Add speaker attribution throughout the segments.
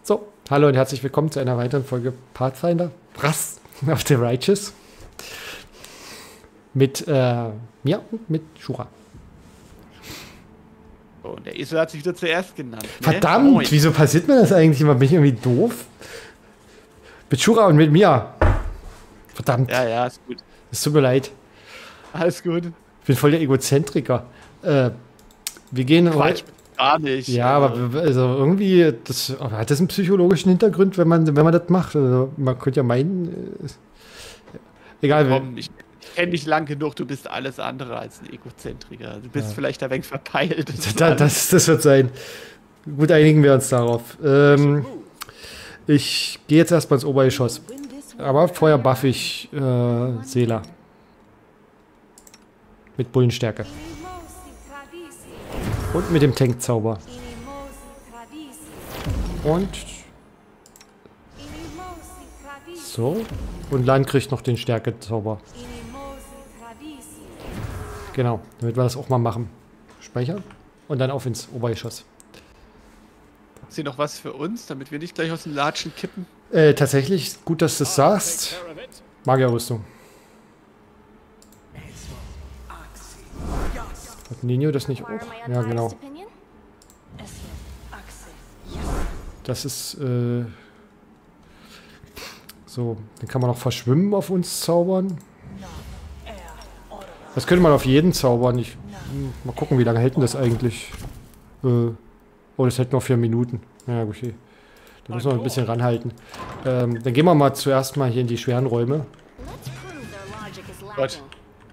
Speaker 1: So, hallo und herzlich willkommen zu einer weiteren Folge Pathfinder Brass auf der Righteous. Mit mir und mit Shura.
Speaker 2: Oh, und der Esel hat sich wieder zuerst genannt. Ne?
Speaker 1: Verdammt,
Speaker 2: Moin.
Speaker 1: wieso passiert mir das eigentlich immer? Bin ich irgendwie doof? Mit Shura und mit mir. Verdammt,
Speaker 2: Ja, ist gut.
Speaker 1: es tut mir leid.
Speaker 2: Alles gut.
Speaker 1: Ich bin voll der Egozentriker. Wir gehen heute.
Speaker 2: Gar nicht.
Speaker 1: Ja, aber also irgendwie, hat das einen psychologischen Hintergrund, wenn man das macht? Also, man könnte ja meinen. Egal.
Speaker 2: Komm, ich kenne dich lang genug, du bist alles andere als ein Egozentriker. Du bist vielleicht ein wenig verpeilt.
Speaker 1: Das wird sein. Gut, einigen wir uns darauf. Ich gehe jetzt erstmal ins Obergeschoss. Aber vorher buff ich Seela. Mit Bullenstärke. Und mit dem Tankzauber. Und so. Und Lan kriegt noch den Stärkezauber. Genau, damit wir das auch mal machen. Speichern. Und dann auf ins Obergeschoss.
Speaker 2: Ist hier noch was für uns, damit wir nicht gleich aus dem Latschen kippen?
Speaker 1: Tatsächlich, gut, dass du es sagst. Magierrüstung. Hat Nino das nicht auch? Ja, genau. Das ist, so, dann kann man noch Verschwimmen auf uns zaubern. Das könnte man auf jeden zaubern. Mal gucken, wie lange hält denn das eigentlich? Oh, das hält noch 4 Minuten. Ja, okay. Da müssen wir ein bisschen ranhalten. Dann gehen wir mal zuerst mal hier in die schweren Räume.
Speaker 2: Gott.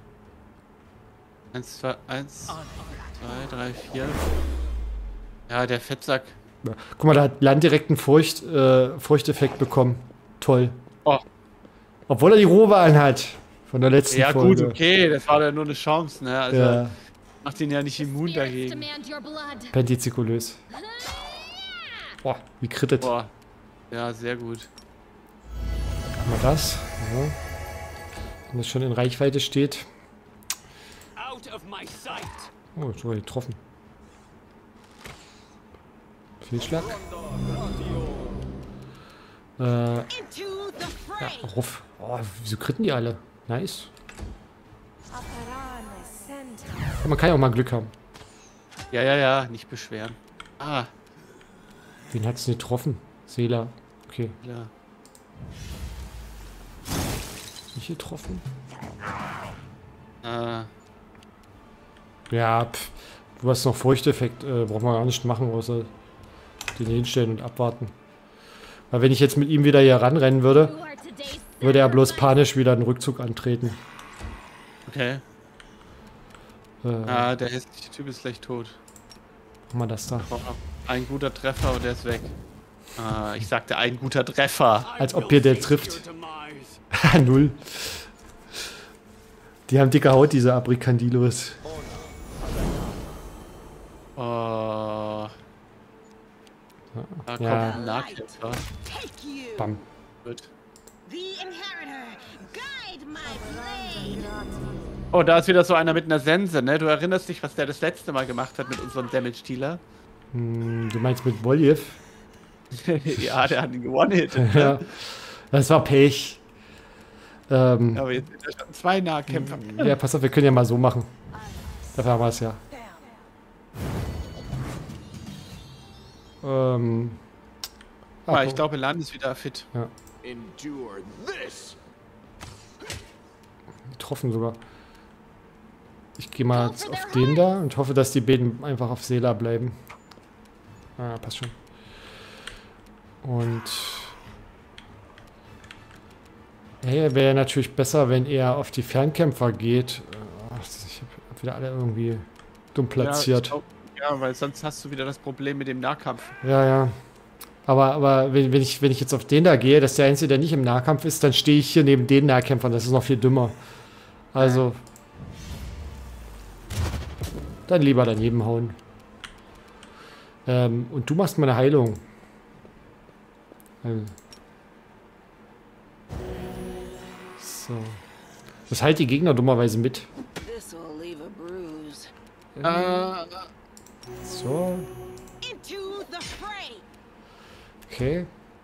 Speaker 2: 1, 2, 3, 4. Ja, der Fettsack.
Speaker 1: Ja. Guck mal, da hat Land direkt einen Furchteffekt bekommen. Toll.
Speaker 2: Oh.
Speaker 1: Obwohl er die Robe anhat. Von der letzten
Speaker 2: Ja,
Speaker 1: Folge.
Speaker 2: gut, okay, das war ja nur eine Chance, ne? Also,
Speaker 1: Ja.
Speaker 2: macht ihn ja nicht immun dagegen.
Speaker 1: Pentizikulös. Boah, wie krittet.
Speaker 2: Boah. Ja, sehr gut.
Speaker 1: Mal das. Ja. Wenn das schon in Reichweite steht. Oh, ich wurde getroffen. Fehlschlag. Ja, Ruff. Oh, wieso kritten die alle? Nice. Ja, man kann ja auch mal Glück haben.
Speaker 2: Ja, nicht beschweren. Ah,
Speaker 1: Wen hat's denn getroffen? Seela. Okay.
Speaker 2: ja.
Speaker 1: Nicht getroffen?
Speaker 2: Ja,
Speaker 1: Ja, du hast noch Furchteffekt. Braucht man gar nicht machen, außer den hinstellen und abwarten. Weil wenn ich jetzt mit ihm wieder hier ranrennen würde, würde er bloß panisch wieder einen Rückzug antreten.
Speaker 2: okay. Der hässliche Typ ist gleich tot.
Speaker 1: Machen wir das da.
Speaker 2: Oh, ein guter Treffer und der ist weg. Ich sagte ein guter Treffer.
Speaker 1: Als ob hier der trifft. Null. Die haben dicke Haut, diese Abrikandilos.
Speaker 2: Oh. Da kommt
Speaker 1: Ja.
Speaker 2: ein Nahkämpfer.
Speaker 1: Bam.
Speaker 2: Gut.
Speaker 3: The Inheritor, guide my blade.
Speaker 2: Oh, da ist wieder so einer mit einer Sense, ne? Du erinnerst dich, was der das letzte Mal gemacht hat mit unserem Damage-Dealer?
Speaker 1: Du meinst mit Voljev?
Speaker 2: Ja, der hat ihn gewonnen.
Speaker 1: Ja. Das war Pech.
Speaker 2: Aber jetzt sind da schon 2 Nahkämpfer.
Speaker 1: Ja, pass auf, wir können ja mal so machen. Dafür haben wir es ja.
Speaker 2: Ich glaube, Lan ist wieder fit.
Speaker 1: Ja. Getroffen sogar. Ich gehe mal jetzt auf den da und hoffe, dass die beiden einfach auf Seela bleiben. Ah, passt schon. Und hey, wäre natürlich besser, wenn er auf die Fernkämpfer geht. Ich habe wieder alle irgendwie dumm platziert.
Speaker 2: Ja, weil sonst hast du wieder das Problem mit dem Nahkampf.
Speaker 1: Ja. Aber wenn ich jetzt auf den da gehe, das ist der Einzige, der nicht im Nahkampf ist, dann stehe ich hier neben den Nahkämpfern. Das ist noch viel dümmer. Also. Dann lieber daneben hauen. Und du machst mal eine Heilung. So. Das heilt die Gegner dummerweise mit.
Speaker 3: This'll leave a bruise.
Speaker 1: So.
Speaker 3: Into the fray.
Speaker 1: Okay.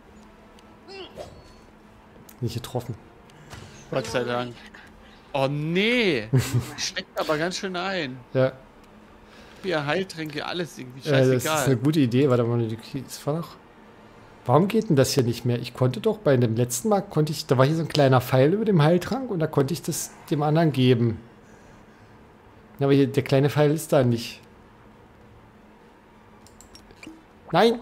Speaker 1: Nicht getroffen.
Speaker 2: Gott sei Dank. Oh nee! Steckt aber ganz schön ein.
Speaker 1: Ja.
Speaker 2: Bier, Heiltränke, alles irgendwie
Speaker 1: Das ist
Speaker 2: scheißegal.
Speaker 1: eine gute Idee. Warte mal, das war doch. Warum geht denn das hier nicht mehr? Ich konnte doch bei dem letzten Mal, da war hier so ein kleiner Pfeil über dem Heiltrank und da konnte ich das dem anderen geben. Ja, aber hier, der kleine Pfeil ist da nicht. Nein!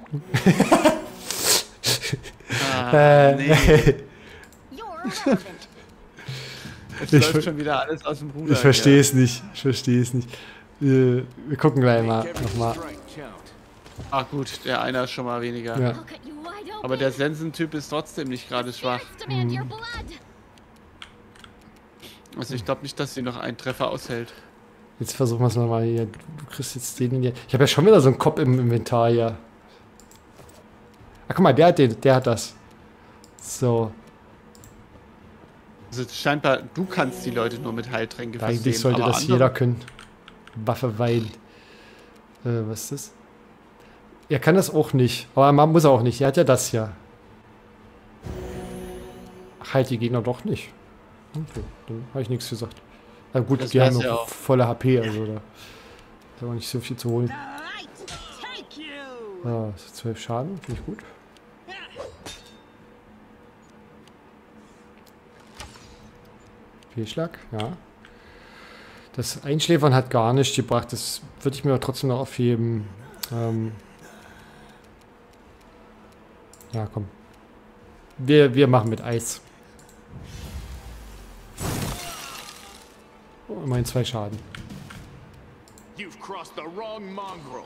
Speaker 2: Nee.
Speaker 3: You're irrelevant.
Speaker 2: Jetzt
Speaker 1: Ich
Speaker 2: läuft schon wieder alles aus dem Ruder.
Speaker 1: Ich verstehe es nicht. Ich verstehe es nicht. Wir gucken gleich mal nochmal.
Speaker 2: Ach gut, der einer ist schon mal weniger.
Speaker 1: Ja.
Speaker 3: I'll cut you wide open.
Speaker 2: Aber der Sensentyp ist trotzdem nicht gerade schwach.
Speaker 3: Spirits demand your blood.
Speaker 2: Also ich glaube nicht, dass sie noch einen Treffer aushält.
Speaker 1: Jetzt versuchen wir es nochmal hier. Du kriegst jetzt den hier. Ich habe ja schon wieder so einen Kopf im Inventar hier. Ah, guck mal, der hat das. So.
Speaker 2: Also scheinbar, du kannst die Leute nur mit Heiltränke versehen.
Speaker 1: Eigentlich sollte
Speaker 2: aber
Speaker 1: das
Speaker 2: andere-
Speaker 1: jeder können. Waffe Wein. Was ist das? Er kann das auch nicht. Aber man muss er auch nicht. Er hat ja das hier. Ach, halt die Gegner doch nicht. Okay, dann habe ich nichts gesagt. Na gut,
Speaker 2: Das
Speaker 1: die haben
Speaker 2: wär's ja
Speaker 1: noch
Speaker 2: auch.
Speaker 1: volle HP, also da ist auch nicht so viel zu holen.
Speaker 3: The light take you.
Speaker 1: Ja, 12 Schaden, finde ich gut. Fehlschlag, ja. Das Einschläfern hat gar nichts gebracht. Das würde ich mir aber trotzdem noch aufheben. Ja, komm. Wir machen mit Eis. Oh, immerhin 2 Schaden.
Speaker 4: You've crossed the wrong mongrel.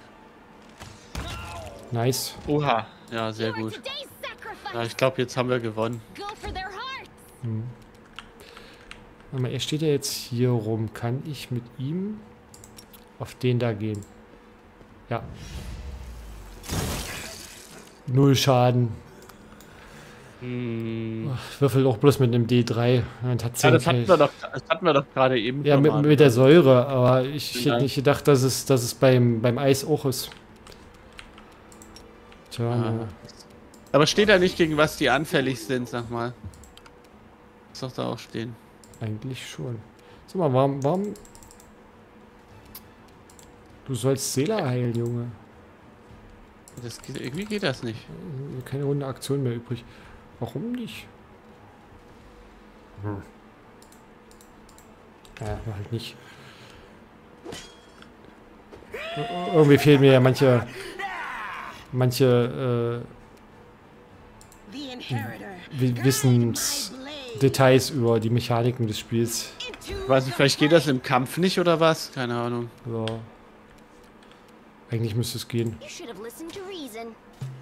Speaker 1: Nice.
Speaker 2: Oha, ja, sehr
Speaker 3: You're
Speaker 2: gut.
Speaker 3: today's sacrifice.
Speaker 2: Ja, ich glaube, jetzt haben wir gewonnen.
Speaker 3: Go for their hearts.
Speaker 1: Warte mal, er steht ja jetzt hier rum. Kann ich mit ihm auf den da gehen? Ja. 0 Schaden. Ich würfel auch bloß mit einem D3. Und hat 10
Speaker 2: Ja, das hatten wir doch gerade eben.
Speaker 1: Ja,
Speaker 2: schon
Speaker 1: mit,
Speaker 2: mal.
Speaker 1: mit der Säure, aber ich
Speaker 2: Ja.
Speaker 1: hätte nicht gedacht, dass es beim Eis auch ist. Tja,
Speaker 2: Ah. Aber steht da nicht, gegen was die anfällig sind, sag mal. Muss doch da auch stehen.
Speaker 1: eigentlich schon. Sag mal, warum... Du sollst Seele heilen, Junge.
Speaker 2: Irgendwie geht das nicht.
Speaker 1: Keine runde Aktion mehr übrig. Warum nicht? Ja, halt nicht. Irgendwie fehlen mir ja manche
Speaker 3: The Inheritor.
Speaker 1: Wissensdetails über die Mechaniken des Spiels.
Speaker 2: Ich weiß nicht, vielleicht geht das im Kampf nicht oder was? Keine Ahnung.
Speaker 1: So. Eigentlich müsste es gehen.
Speaker 3: You should have listened to reason.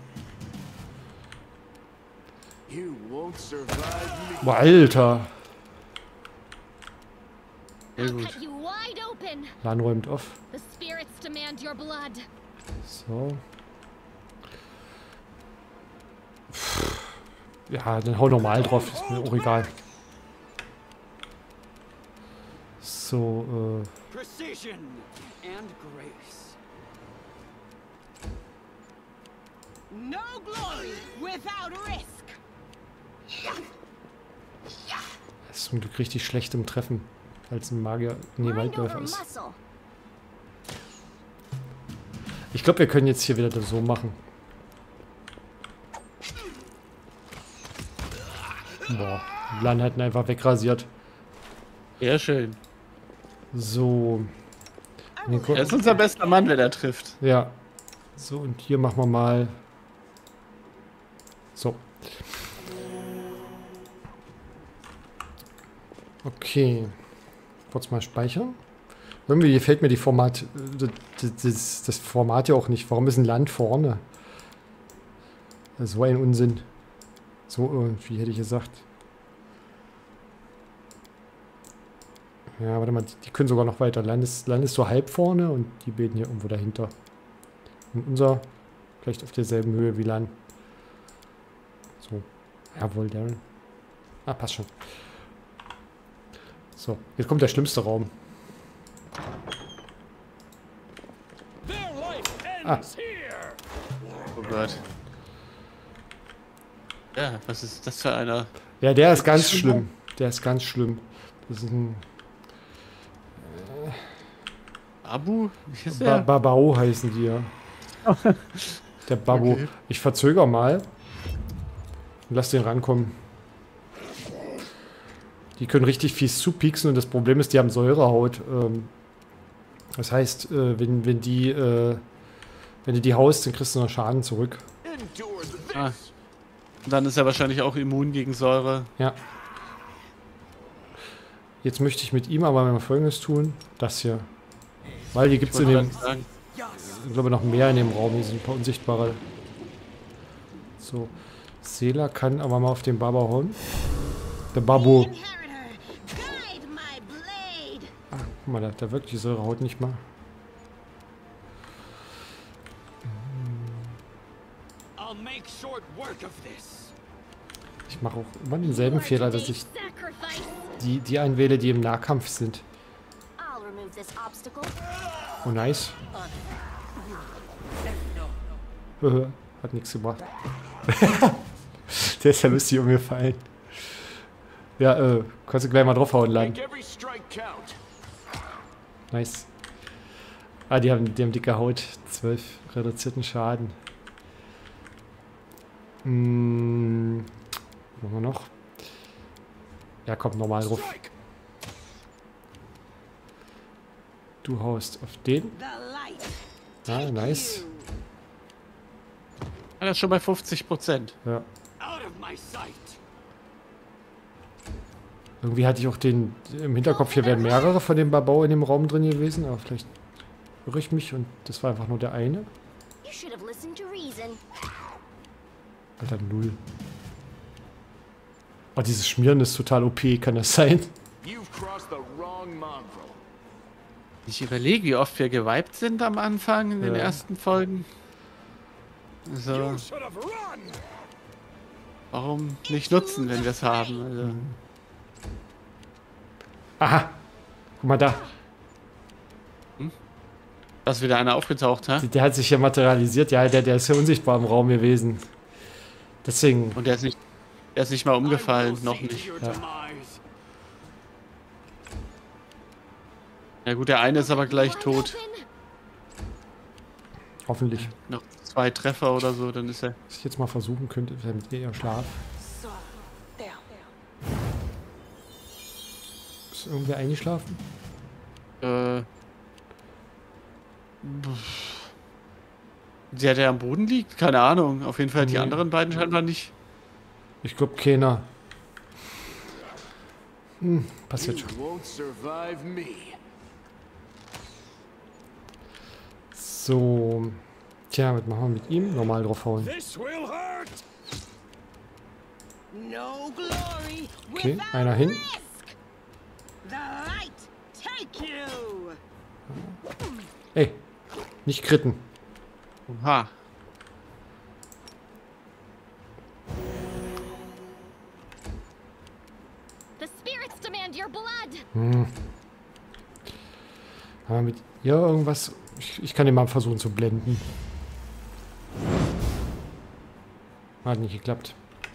Speaker 4: You won't survive me.
Speaker 1: Boah, Alter.
Speaker 2: Sehr
Speaker 3: I'll
Speaker 2: gut.
Speaker 3: cut you wide open.
Speaker 1: LAN räumt auf.
Speaker 3: The spirits demand your blood.
Speaker 1: So. Ja, dann hau normal drauf. Ist mir auch egal. So,
Speaker 5: Precision and grace.
Speaker 3: No glory without risk.
Speaker 1: das ist zum Glück richtig schlecht im Treffen. Als ein Magier. Nee,
Speaker 3: Mind over
Speaker 1: Waldläufer ist.
Speaker 3: muscle.
Speaker 1: Ich glaube, wir können jetzt hier wieder das so machen. Boah, Lan hat ihn einfach wegrasiert.
Speaker 2: Sehr schön.
Speaker 1: So. Nee, guck-
Speaker 2: Er ist unser bester Mann, wenn er trifft.
Speaker 1: Ja. So, und hier machen wir mal. So. Okay. Kurz mal speichern. Irgendwie gefällt mir die Format, das Format ja auch nicht. Warum ist ein Land vorne? So ein Unsinn. So irgendwie hätte ich gesagt. Ja, warte mal, die können sogar noch weiter. Land ist so halb vorne und die beiden hier irgendwo dahinter. Und unser vielleicht auf derselben Höhe wie Lan. So. Jawohl, Darren. Ah, passt schon. So, jetzt kommt der schlimmste Raum.
Speaker 5: Their life
Speaker 1: Ah.
Speaker 5: ends here.
Speaker 2: Oh Gott. Ja, was ist das für einer?
Speaker 1: Ja, der ist ganz schlimm. Der ist ganz schlimm. Das ist ein
Speaker 2: Abu? Wie ist der?
Speaker 1: Babao heißen die ja. Der Babu.
Speaker 2: Okay.
Speaker 1: Ich verzöger mal. Und lass den rankommen. Die können richtig fies zupieksen und das Problem ist, die haben Säurehaut. Das heißt, wenn du die haust, dann kriegst du noch Schaden zurück.
Speaker 4: Endure this.
Speaker 2: Ah. Und dann ist er wahrscheinlich auch immun gegen Säure.
Speaker 1: Ja. Jetzt möchte ich mit ihm aber mal Folgendes tun. Das hier. Weil hier gibt es in
Speaker 2: Wollte
Speaker 1: dem,
Speaker 2: gerade sagen.
Speaker 1: ich glaube, noch mehr in dem Raum. Hier sind ein paar unsichtbare. So. Sela kann aber mal auf den Baba hauen. Der Babu.
Speaker 3: Inheritor, guide my blade.
Speaker 1: Ah, guck mal, da wirkt die Säurehaut nicht mal.
Speaker 5: I'll make short work of this.
Speaker 1: Ich mache auch immer denselben Fehler, dass ich
Speaker 3: Sacrifice.
Speaker 1: die einwähle, die im Nahkampf sind.
Speaker 3: I'll remove this obstacle.
Speaker 1: Oh, nice. Hat nichts gebracht. Der ist ja lustig umgefallen. Ja, kannst du gleich mal draufhauen, Land.
Speaker 4: Make every strike count.
Speaker 1: Nice. Ah, die haben dicke Haut. 12 reduzierten Schaden. Machen wir noch. Ja, kommt normal drauf.
Speaker 4: Strike.
Speaker 1: Du haust auf den.
Speaker 3: The light.
Speaker 1: Ah, nice.
Speaker 2: Ah, das ist schon bei 50%.
Speaker 1: Ja.
Speaker 5: Out of my sight.
Speaker 1: Irgendwie hatte ich auch den im Hinterkopf, hier wären mehrere von dem Babau in dem Raum drin gewesen, aber vielleicht irre ich mich und das war einfach nur der eine.
Speaker 3: You should have listened to reason.
Speaker 1: Alter, 0. Oh, dieses Schmieren ist total OP, kann das sein?
Speaker 4: You've crossed the wrong mongrel.
Speaker 2: Ich überlege, wie oft wir gewiped sind am Anfang in den
Speaker 1: Ja.
Speaker 2: ersten Folgen. So,
Speaker 4: You should have run.
Speaker 2: warum nicht nutzen, wenn wir es haben? Also,
Speaker 1: Aha! Guck mal da.
Speaker 2: da ist wieder einer aufgetaucht, ha?
Speaker 1: Der hat sich hier materialisiert. Ja, der ist ja unsichtbar im Raum gewesen. Deswegen.
Speaker 2: Und der ist nicht mal umgefallen,
Speaker 5: I will
Speaker 2: noch
Speaker 5: see to
Speaker 2: nicht.
Speaker 5: your
Speaker 1: Ja.
Speaker 5: demise.
Speaker 2: Ja gut, der eine ist aber gleich
Speaker 3: Wide
Speaker 2: tot.
Speaker 3: open.
Speaker 1: Hoffentlich.
Speaker 2: Noch 2 Treffer oder so, dann ist er.
Speaker 1: Was ich jetzt mal versuchen könnte, wäre mit eher Schlaf. Ist irgendwer eingeschlafen?
Speaker 2: Der, der am Boden liegt? Keine Ahnung. Auf jeden Fall die
Speaker 1: Nee.
Speaker 2: anderen beiden scheinbar nicht.
Speaker 1: Ich glaube keiner. Passiert
Speaker 4: You
Speaker 1: schon.
Speaker 4: won't survive me.
Speaker 1: So. Tja, was machen wir mit ihm? Normal draufhauen.
Speaker 4: This will hurt.
Speaker 3: No glory
Speaker 1: Okay,
Speaker 3: without
Speaker 1: einer hin.
Speaker 3: risk. The light take you.
Speaker 1: Ey, nicht kritten.
Speaker 2: Oha.
Speaker 3: The spirits demand your blood.
Speaker 1: Haben wir mit ihr irgendwas? Ich kann den mal versuchen zu blenden. Hat nicht geklappt.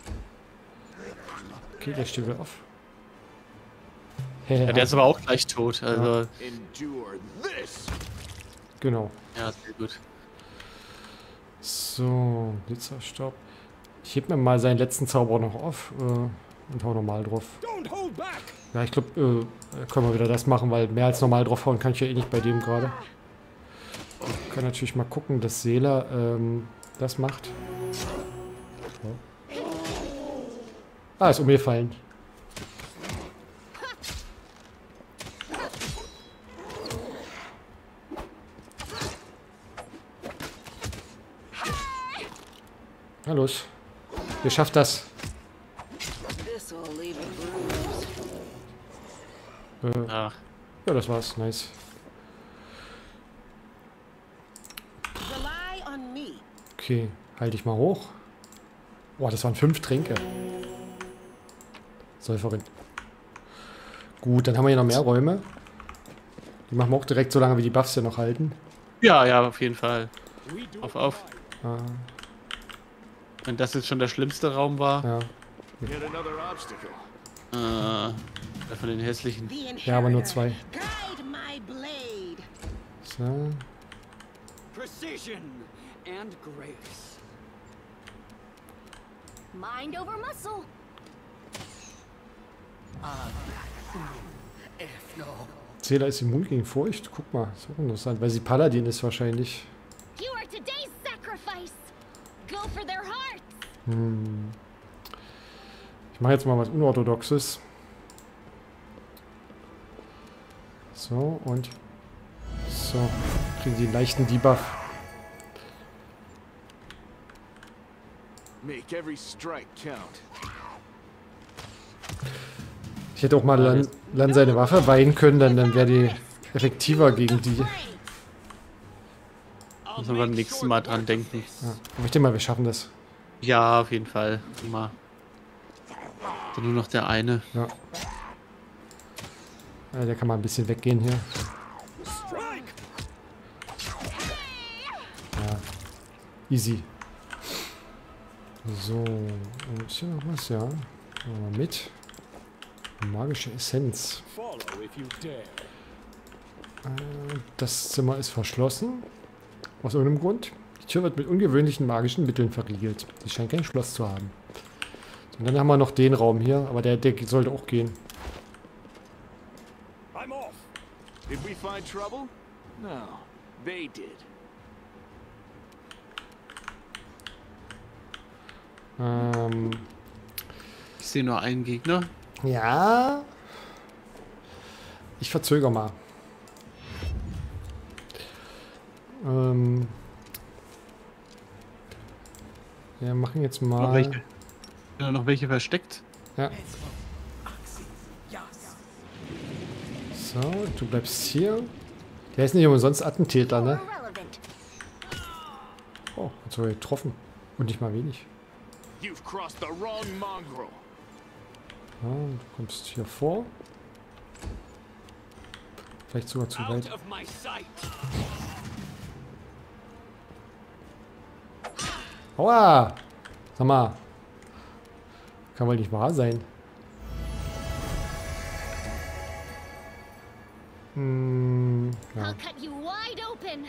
Speaker 1: Okay, der steht wieder auf.
Speaker 2: Ja, der ist aber auch gleich tot. Also,
Speaker 4: Endure this.
Speaker 1: Genau.
Speaker 2: ja, sehr gut.
Speaker 1: So, Blitzerstaub. Ich heb mir mal seinen letzten Zauber noch auf und hau normal drauf.
Speaker 4: Don't hold back.
Speaker 1: Ja, ich glaube, können wir wieder das machen, weil mehr als normal draufhauen kann ich ja eh nicht bei dem gerade. Ich kann natürlich mal gucken, dass Sela das macht. So. Ah, ist umgefallen. Na los. Ihr schafft das.
Speaker 3: This will leave a bruise.
Speaker 2: Ach,
Speaker 1: Ja, das war's. Nice.
Speaker 3: Rely on me.
Speaker 1: Okay, halte ich mal hoch. Boah, das waren 5 Tränke. Säuferin. Gut, dann haben wir hier noch mehr Räume. Die machen wir auch direkt so lange, wie die Buffs hier noch halten.
Speaker 2: ja, ja, auf jeden Fall. Auf.
Speaker 1: Ah.
Speaker 2: Wenn das jetzt schon der schlimmste Raum war.
Speaker 1: Ja.
Speaker 4: Yet another obstacle.
Speaker 2: Der von den hässlichen.
Speaker 3: The
Speaker 1: Ja, aber nur
Speaker 3: inheritor.
Speaker 1: 2.
Speaker 3: Guide my blade.
Speaker 1: So.
Speaker 5: Precision and grace.
Speaker 3: Mind over muscle.
Speaker 1: Zähler ist immun gegen Furcht. Guck mal, ist auch interessant, weil sie Paladin ist wahrscheinlich.
Speaker 3: You are today's sacrifice. Go for their hearts.
Speaker 1: Ich mache jetzt mal was Unorthodoxes. So, und so. Kriegen die einen leichten Debuff.
Speaker 4: Make every strike count.
Speaker 1: Ich hätte auch mal Lan seine Waffe weihen können, dann wäre die effektiver gegen die. Ja,
Speaker 5: I'll
Speaker 2: Müssen wir beim
Speaker 5: make
Speaker 2: nächsten
Speaker 5: short
Speaker 2: Mal
Speaker 5: work
Speaker 2: dran
Speaker 5: of
Speaker 2: denken.
Speaker 5: this.
Speaker 1: aber ich denke mal, wir schaffen das.
Speaker 2: Ja, auf jeden Fall. Immer. So, nur noch der eine.
Speaker 1: Ja. Ja, der kann mal ein bisschen weggehen hier. Ja. Easy. So. Und ist hier noch was? Ja. Nehmen wir mal mit. Magische Essenz. Das Zimmer ist verschlossen. Aus irgendeinem Grund. Die Tür wird mit ungewöhnlichen magischen Mitteln verriegelt. Sie scheint kein Schloss zu haben. Und dann haben wir noch den Raum hier, aber der sollte auch gehen.
Speaker 4: Did we find trouble? No, they did.
Speaker 2: Ich sehe nur einen Gegner.
Speaker 1: Ja. Ich verzögere mal. Wir machen jetzt
Speaker 2: Noch
Speaker 1: mal.
Speaker 2: welche? Ja, noch welche versteckt.
Speaker 1: Ja. So, du bleibst hier. Der ist nicht umsonst Attentäter, ne?
Speaker 3: Irrelevant.
Speaker 1: Oh, hat sogar getroffen. Und nicht mal wenig.
Speaker 4: You've crossed the wrong mongrel.
Speaker 1: Ja, du kommst hier vor. Vielleicht sogar zu weit.
Speaker 5: Out of my sight.
Speaker 1: Aua! Sag mal. Kann wohl nicht wahr sein. Ja.
Speaker 3: I'll cut you wide open.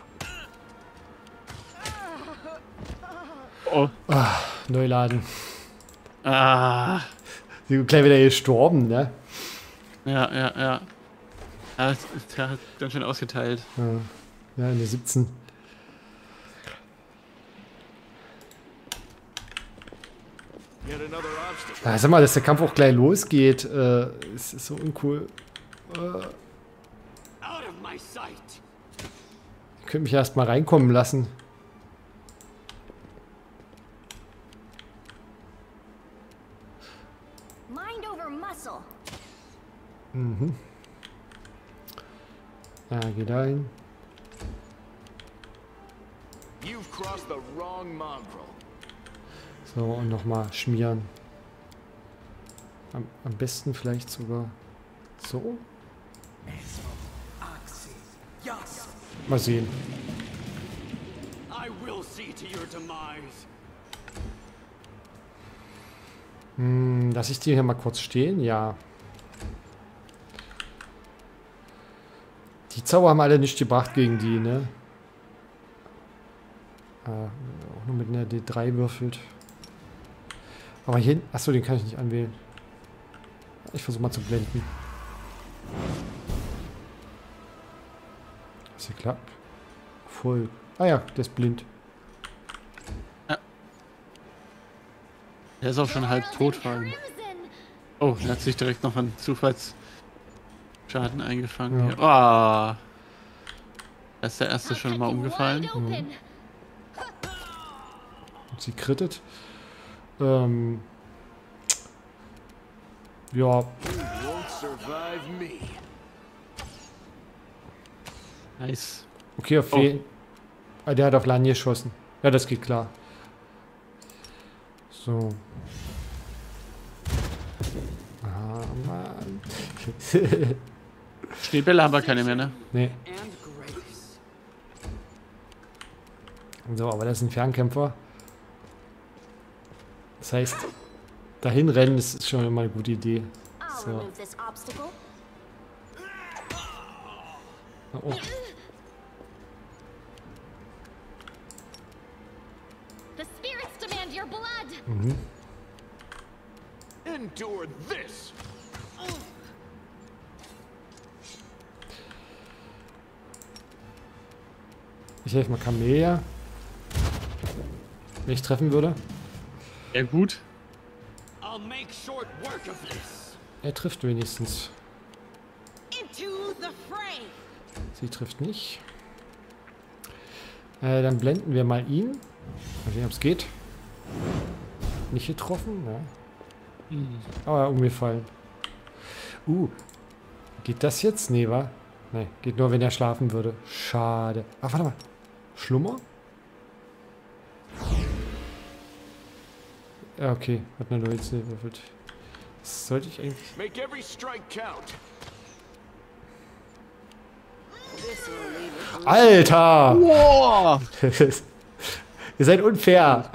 Speaker 2: Oh.
Speaker 1: Neuladen.
Speaker 2: Ah.
Speaker 1: Sie sind gleich wieder gestorben, ne?
Speaker 2: Ja, ja, ja. Ja, der hat ganz schön ausgeteilt.
Speaker 1: Ja, in der 17.
Speaker 4: Yet another obstacle.
Speaker 1: Ja, sag mal, dass der Kampf auch gleich losgeht, ist so uncool.
Speaker 5: Out of my sight.
Speaker 1: Ich könnte mich erst mal reinkommen lassen.
Speaker 3: Mind over muscle.
Speaker 1: Ja, geh da hin.
Speaker 4: You've crossed the wrong mongrel.
Speaker 1: So, und nochmal schmieren. Am besten vielleicht sogar so. Mal sehen.
Speaker 5: I will see to your demise.
Speaker 1: Lass ich die hier mal kurz stehen? Ja. Die Zauber haben alle nicht gebracht gegen die, ne? Auch nur mit einer D3 würfelt. Aber hier... Achso, den kann ich nicht anwählen. Ich versuche mal zu blenden. Ist hier klappt? Voll. Ah ja, der ist blind.
Speaker 2: Der ist auch schon halb tot vor allem.
Speaker 3: Crimson.
Speaker 2: Oh, er hat sich direkt noch einen Zufallsschaden eingefangen.
Speaker 1: Ja.
Speaker 2: Hier. Ah. Da ist der erste
Speaker 3: I'll
Speaker 2: schon
Speaker 3: cut
Speaker 2: mal
Speaker 3: you
Speaker 2: umgefallen.
Speaker 3: wide open.
Speaker 1: Und sie krittet. Ja,
Speaker 4: You won't survive me.
Speaker 2: Nice.
Speaker 1: okay, auf wen? Ah, der hat auf Lan geschossen. Ja, das geht klar. So. Ah, Mann.
Speaker 2: Schneebälle haben wir keine mehr, ne?
Speaker 1: Nee.
Speaker 5: And grace.
Speaker 1: So, aber das ist ein Fernkämpfer. Das heißt, dahin rennen, das ist schon immer eine gute Idee.
Speaker 3: I'll
Speaker 1: So.
Speaker 3: remove this obstacle.
Speaker 1: Oh, oh.
Speaker 3: The spirits demand your blood.
Speaker 4: Endure this.
Speaker 1: Ich helfe mal Camellia. Wenn ich treffen würde.
Speaker 2: Ja, gut.
Speaker 5: I'll make short work of this.
Speaker 1: Er trifft wenigstens.
Speaker 3: Into the fray.
Speaker 1: Sie trifft nicht. Dann blenden wir mal ihn. Mal sehen, ob es geht. Nicht getroffen, ja. Aber umgefallen. Geht das jetzt? Nee, wa? Nee, geht nur, wenn er schlafen würde. Schade. Ach, warte mal. Schlummer? Ja, okay. Hat eine 19 gewürfelt. Das sollte ich eigentlich...
Speaker 4: Make every strike count.
Speaker 1: Alter!
Speaker 2: Boah!
Speaker 1: Ihr seid unfair.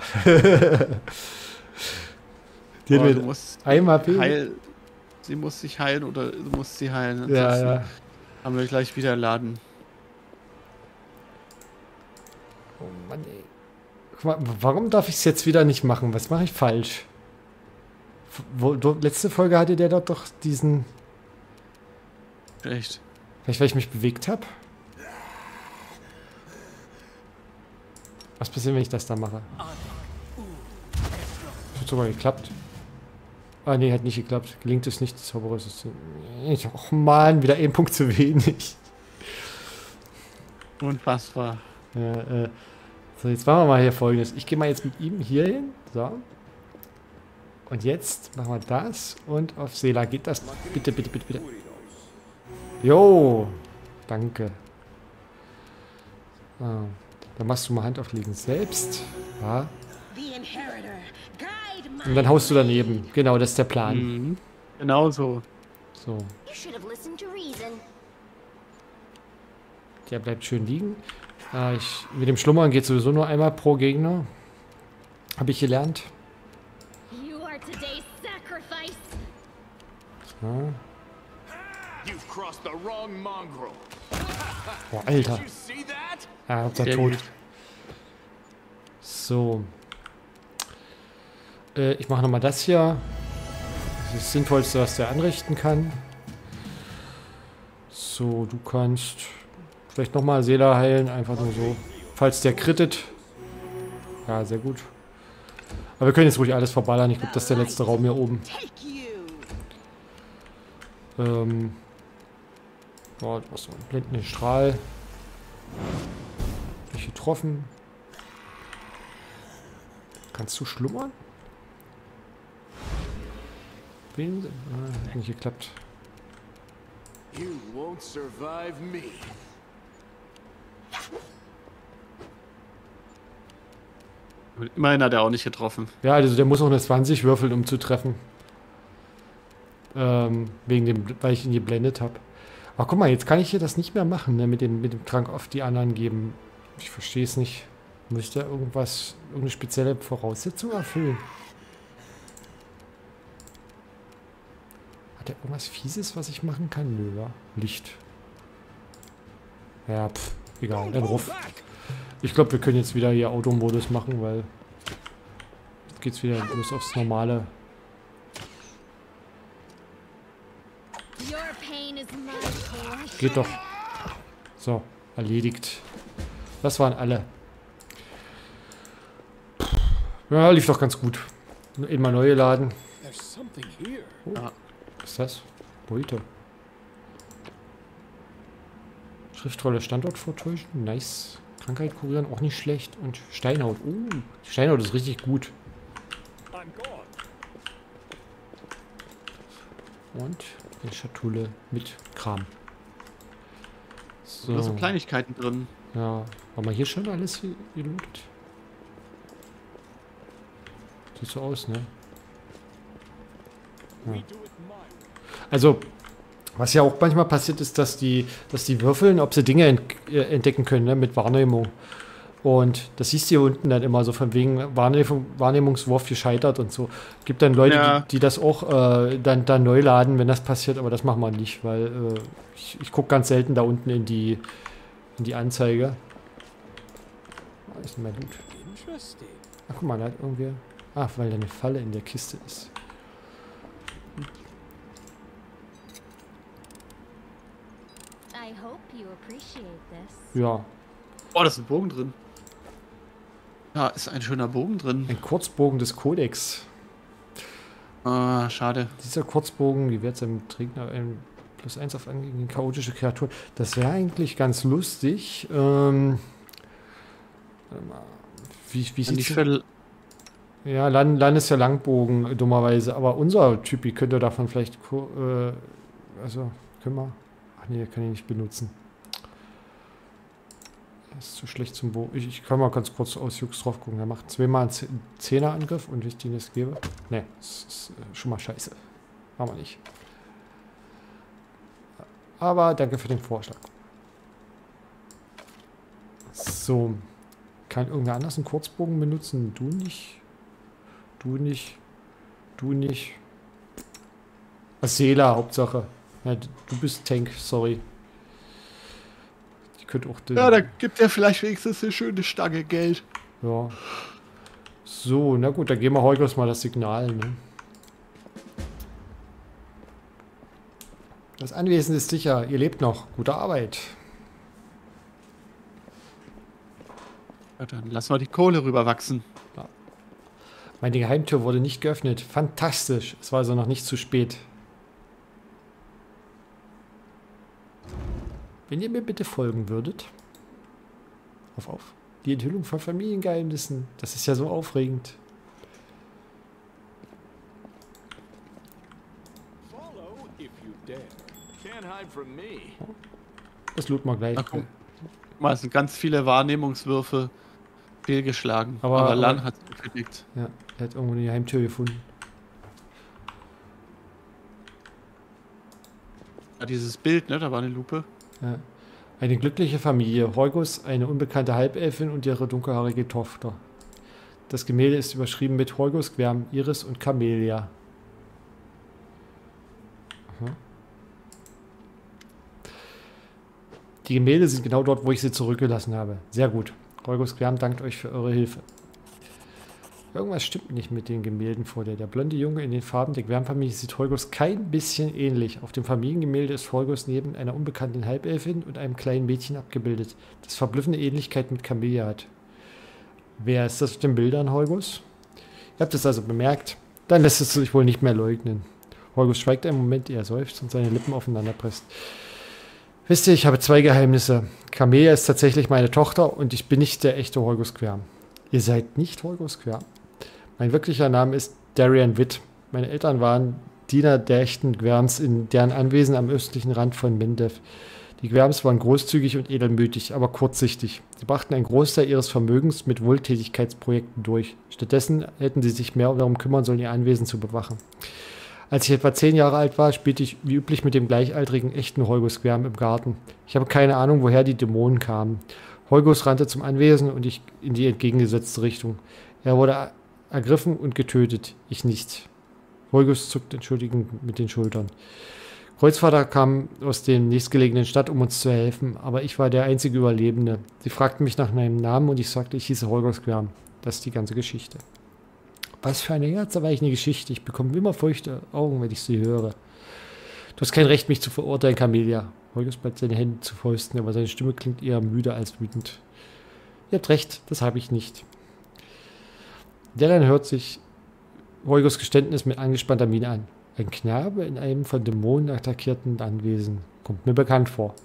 Speaker 1: Die hat
Speaker 2: Boah,
Speaker 1: mir
Speaker 2: du musst
Speaker 1: einmal P.
Speaker 2: Sie muss sich heilen oder du musst sie heilen.
Speaker 1: Ja,
Speaker 2: Ansonsten
Speaker 1: ja.
Speaker 2: haben wir gleich wieder Laden.
Speaker 1: Oh Mann, ey. Guck mal, warum darf ich es jetzt wieder nicht machen? Was mache ich falsch? Letzte Folge hatte der doch diesen...
Speaker 2: Echt.
Speaker 1: Vielleicht, weil ich mich bewegt habe? Was passiert, wenn ich das da mache? Das hat sogar geklappt. Ah, nee, hat nicht geklappt. Gelingt es nicht, Zauberresistent. Och man, wieder ein Punkt zu wenig.
Speaker 2: Unfassbar.
Speaker 1: Ja, so, jetzt machen wir mal hier Folgendes. Ich gehe mal jetzt mit ihm hier hin. So. Und jetzt machen wir das. Und auf Seela geht das. Bitte, bitte, bitte, bitte. Jo. Danke. Ah, dann machst du mal Hand auflegen selbst. Ja.
Speaker 3: The inheritor. Guide my
Speaker 1: Und dann haust du daneben. Genau, das ist der Plan.
Speaker 2: Mhm. Genau so.
Speaker 1: So.
Speaker 3: You should have listened to reason.
Speaker 1: Der bleibt schön liegen. Mit dem Schlummern geht sowieso nur einmal pro Gegner. Habe ich gelernt.
Speaker 3: You are today's sacrifice.
Speaker 1: Ja.
Speaker 4: You've crossed the wrong mongrel.
Speaker 1: Boah, Alter.
Speaker 4: Did you see that?
Speaker 1: Ah, Hauptsache
Speaker 2: Sehr
Speaker 1: tot.
Speaker 2: gut.
Speaker 1: So. Ich mache nochmal das hier. Das ist das Sinnvollste, was der anrichten kann. So, du kannst vielleicht nochmal Seela heilen. Einfach nur so. Falls der crittet. Ja, sehr gut. Aber wir können jetzt ruhig alles verballern. Ich glaube, das ist der letzte Raum hier oben.
Speaker 3: Take you.
Speaker 1: Oh, du hast so einen blendenden Strahl. Nicht getroffen. Kannst du schlummern? Hat nicht geklappt.
Speaker 4: You won't survive me.
Speaker 2: Immerhin hat er auch nicht getroffen.
Speaker 1: Ja, also der muss auch eine 20 würfeln, um zu treffen. Wegen dem, weil ich ihn geblendet habe. Aber guck mal, jetzt kann ich hier das nicht mehr machen, ne, mit dem Trank auf die anderen geben. Ich verstehe es nicht. Muss ich da irgendeine spezielle Voraussetzung erfüllen? Hat er irgendwas Fieses, was ich machen kann? Nö, ja. Licht. Ja, egal, dann ruf. Ich glaube, wir können jetzt wieder hier Automodus machen, weil jetzt geht's wieder bloß aufs Normale.
Speaker 3: Your pain is my portion.
Speaker 1: Geht doch. So, erledigt. Das waren alle. Ja, lief doch ganz gut. Eben mal neu geladen.
Speaker 4: There's something here.
Speaker 1: Was ist das? Beute. Schriftrolle Standort vortäuschen. Nice. Krankheit kurieren, auch nicht schlecht. Und Steinhaut. Die Steinhaut ist richtig gut.
Speaker 5: I'm gone.
Speaker 1: Und eine Schatulle mit Kram. So.
Speaker 2: Da sind Kleinigkeiten drin.
Speaker 1: Ja. Haben wir hier schon alles gelootet? Sieht so aus, ne? Ja. Also, was ja auch manchmal passiert ist, dass die würfeln, ob sie Dinge entdecken können, ne, mit Wahrnehmung. Und das siehst du hier unten dann immer so von wegen Wahrnehmungswurf gescheitert und so. Gibt dann Leute,
Speaker 2: Ja.
Speaker 1: die das auch dann neu laden, wenn das passiert, aber das machen wir nicht, weil ich gucke ganz selten da unten in die Anzeige. Ist nicht mehr gut.
Speaker 5: Interesting.
Speaker 1: Ach, guck mal, da hat irgendwie... Ach, weil da eine Falle in der Kiste ist.
Speaker 3: I hope you appreciate this.
Speaker 1: Ja,
Speaker 2: Oh, da ist ein Bogen drin. Ja, ist ein schöner Bogen drin.
Speaker 1: ein Kurzbogen des Kodex.
Speaker 2: Ah, schade.
Speaker 1: Dieser Kurzbogen, die wird seinem Träger ein +1 auf angehende chaotische Kreaturen. Das wäre eigentlich ganz lustig. Warte mal. Wie
Speaker 2: Nicht
Speaker 1: sieht's
Speaker 2: für,
Speaker 1: Ja, Lan ist ja Langbogen, dummerweise. Aber unser Typi könnte davon vielleicht... also, können wir... Ach nee, kann ich nicht benutzen. Das ist zu schlecht zum Bogen. Ich kann mal ganz kurz aus Jux drauf gucken. Er macht zweimal einen Zehnerangriff und wenn ich den jetzt gebe... Ne, das ist schon mal scheiße. Machen wir nicht. Aber danke für den Vorschlag. So. Kann irgendwer anders einen Kurzbogen benutzen? Du nicht. Du nicht. Du nicht. Asela, Hauptsache. Ja, du bist Tank, sorry. Die könnte auch den.
Speaker 2: ja, da gibt er vielleicht wenigstens eine schöne Stange Geld.
Speaker 1: Ja. So, na gut, dann geben wir Heugos mal das Signal, ne? Das Anwesen ist sicher. Ihr lebt noch. Gute Arbeit.
Speaker 2: Ja, dann lassen wir die Kohle rüberwachsen.
Speaker 1: Meine Geheimtür wurde nicht geöffnet. Fantastisch. Es war also noch nicht zu spät. Wenn ihr mir bitte folgen würdet. Auf. Die Enthüllung von Familiengeheimnissen. Das ist ja so aufregend.
Speaker 4: Follow if you dare. Can't hide from me.
Speaker 1: Das looten wir gleich.
Speaker 2: Ach, guck mal, es sind ganz viele Wahrnehmungswürfe fehlgeschlagen.
Speaker 1: Aber
Speaker 2: Lan hat es gekriegt.
Speaker 1: Ja, er hat irgendwo eine Geheimtür gefunden.
Speaker 2: Ja, dieses Bild, ne? Da war eine Lupe.
Speaker 1: Ja. Eine glückliche Familie. Heugos, eine unbekannte Halbelfin und ihre dunkelhaarige Tochter. Das Gemälde ist überschrieben mit Heugos, Querm, Iris und Camelia. Aha. Die Gemälde sind genau dort, wo ich sie zurückgelassen habe. Sehr gut. Heugos Querm dankt euch für eure Hilfe. Irgendwas stimmt nicht mit den Gemälden vor dir. Der blonde Junge in den Farben der Querm-Familie sieht Heugos kein bisschen ähnlich. Auf dem Familiengemälde ist Heugos neben einer unbekannten Halbelfin und einem kleinen Mädchen abgebildet, das verblüffende Ähnlichkeit mit Camelia hat. Wer ist das auf den Bildern, Heugos? Ihr habt es also bemerkt. Dann lässt es sich wohl nicht mehr leugnen. Heugos schweigt einen Moment, ehe er seufzt und seine Lippen aufeinander presst. Wisst ihr, ich habe zwei Geheimnisse. Camelia ist tatsächlich meine Tochter und ich bin nicht der echte Heugos Querm. Ihr seid nicht Heugos Querm? Mein wirklicher Name ist Darian Witt. Meine Eltern waren Diener der echten Querms in deren Anwesen am östlichen Rand von Mendev. Die Querms waren großzügig und edelmütig, aber kurzsichtig. Sie brachten einen Großteil ihres Vermögens mit Wohltätigkeitsprojekten durch. Stattdessen hätten sie sich mehr darum kümmern sollen, ihr Anwesen zu bewachen. Als ich etwa 10 Jahre alt war, spielte ich wie üblich mit dem gleichaltrigen echten Heugos Querm im Garten. Ich habe keine Ahnung, woher die Dämonen kamen. Heugos rannte zum Anwesen und ich in die entgegengesetzte Richtung. Er wurde ergriffen und getötet, ich nicht. Heugos zuckte entschuldigend mit den Schultern. Kreuzvater kam aus der nächstgelegenen Stadt, um uns zu helfen, aber ich war der einzige Überlebende. Sie fragten mich nach meinem Namen und ich sagte, ich hieße Heugos Querm. Das ist die ganze Geschichte. Was für eine herzerweichende Geschichte. Ich bekomme immer feuchte Augen, wenn ich sie höre. Du hast kein Recht, mich zu verurteilen, Camelia. Heugos ballt seine Hände zu Fäusten, aber seine Stimme klingt eher müde als wütend. Ihr habt recht, das habe ich nicht. Darian hört sich Heugos Geständnis mit angespannter Miene an. Ein Knabe in einem von Dämonen attackierten Anwesen. Kommt mir bekannt vor.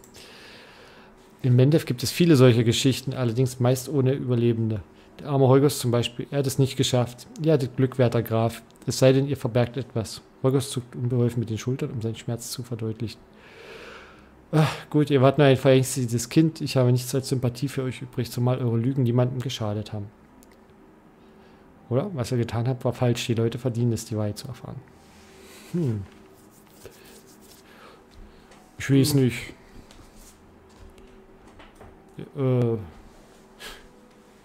Speaker 1: In Mendev gibt es viele solcher Geschichten, allerdings meist ohne Überlebende. Der arme Heugos zum Beispiel, er hat es nicht geschafft. Ihr hattet Glück, werter Graf. Es sei denn, ihr verbergt etwas. Heugos zuckt unbeholfen mit den Schultern, um seinen Schmerz zu verdeutlichen. Ach, gut, ihr wart nur ein verängstigtes Kind. Ich habe nichts als Sympathie für euch übrig, zumal eure Lügen niemandem geschadet haben. Oder? Was ihr getan habt, war falsch. Die Leute verdienen es, die Wahrheit zu erfahren. Ich weiß nicht.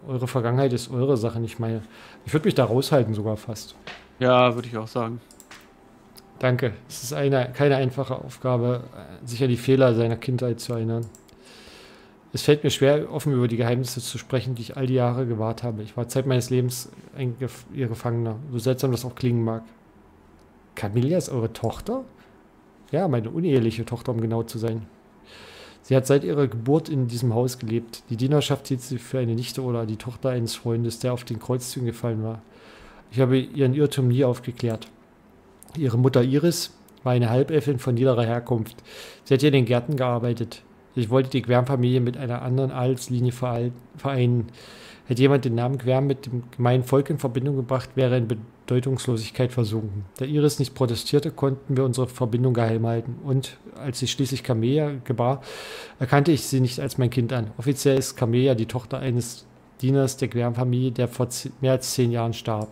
Speaker 1: eure Vergangenheit ist eure Sache, nicht meine. Ich würde mich da raushalten sogar fast.
Speaker 2: Ja, würde ich auch sagen.
Speaker 1: Danke. Es ist keine einfache Aufgabe, sich an die Fehler seiner Kindheit zu erinnern. Es fällt mir schwer, offen über die Geheimnisse zu sprechen, die ich all die Jahre gewahrt habe. Ich war Zeit meines Lebens ihr Gefangener, so seltsam das auch klingen mag. Camilla ist eure Tochter? Ja, meine uneheliche Tochter, um genau zu sein. Sie hat seit ihrer Geburt in diesem Haus gelebt. Die Dienerschaft hielt sie für eine Nichte oder die Tochter eines Freundes, der auf den Kreuzzügen gefallen war. Ich habe ihren Irrtum nie aufgeklärt. Ihre Mutter Iris war eine Halbelfin von niederer Herkunft. Sie hat hier in den Gärten gearbeitet. Ich wollte die Quern-Familie mit einer anderen Adelslinie vereinen. Hätte jemand den Namen Quern mit dem gemeinen Volk in Verbindung gebracht, wäre in Bedeutungslosigkeit versunken. Da Iris nicht protestierte, konnten wir unsere Verbindung geheim halten. Und als sie schließlich Camellia gebar, erkannte ich sie nicht als mein Kind an. Offiziell ist Camellia die Tochter eines Dieners der Quern-Familie, der vor mehr als 10 Jahren starb.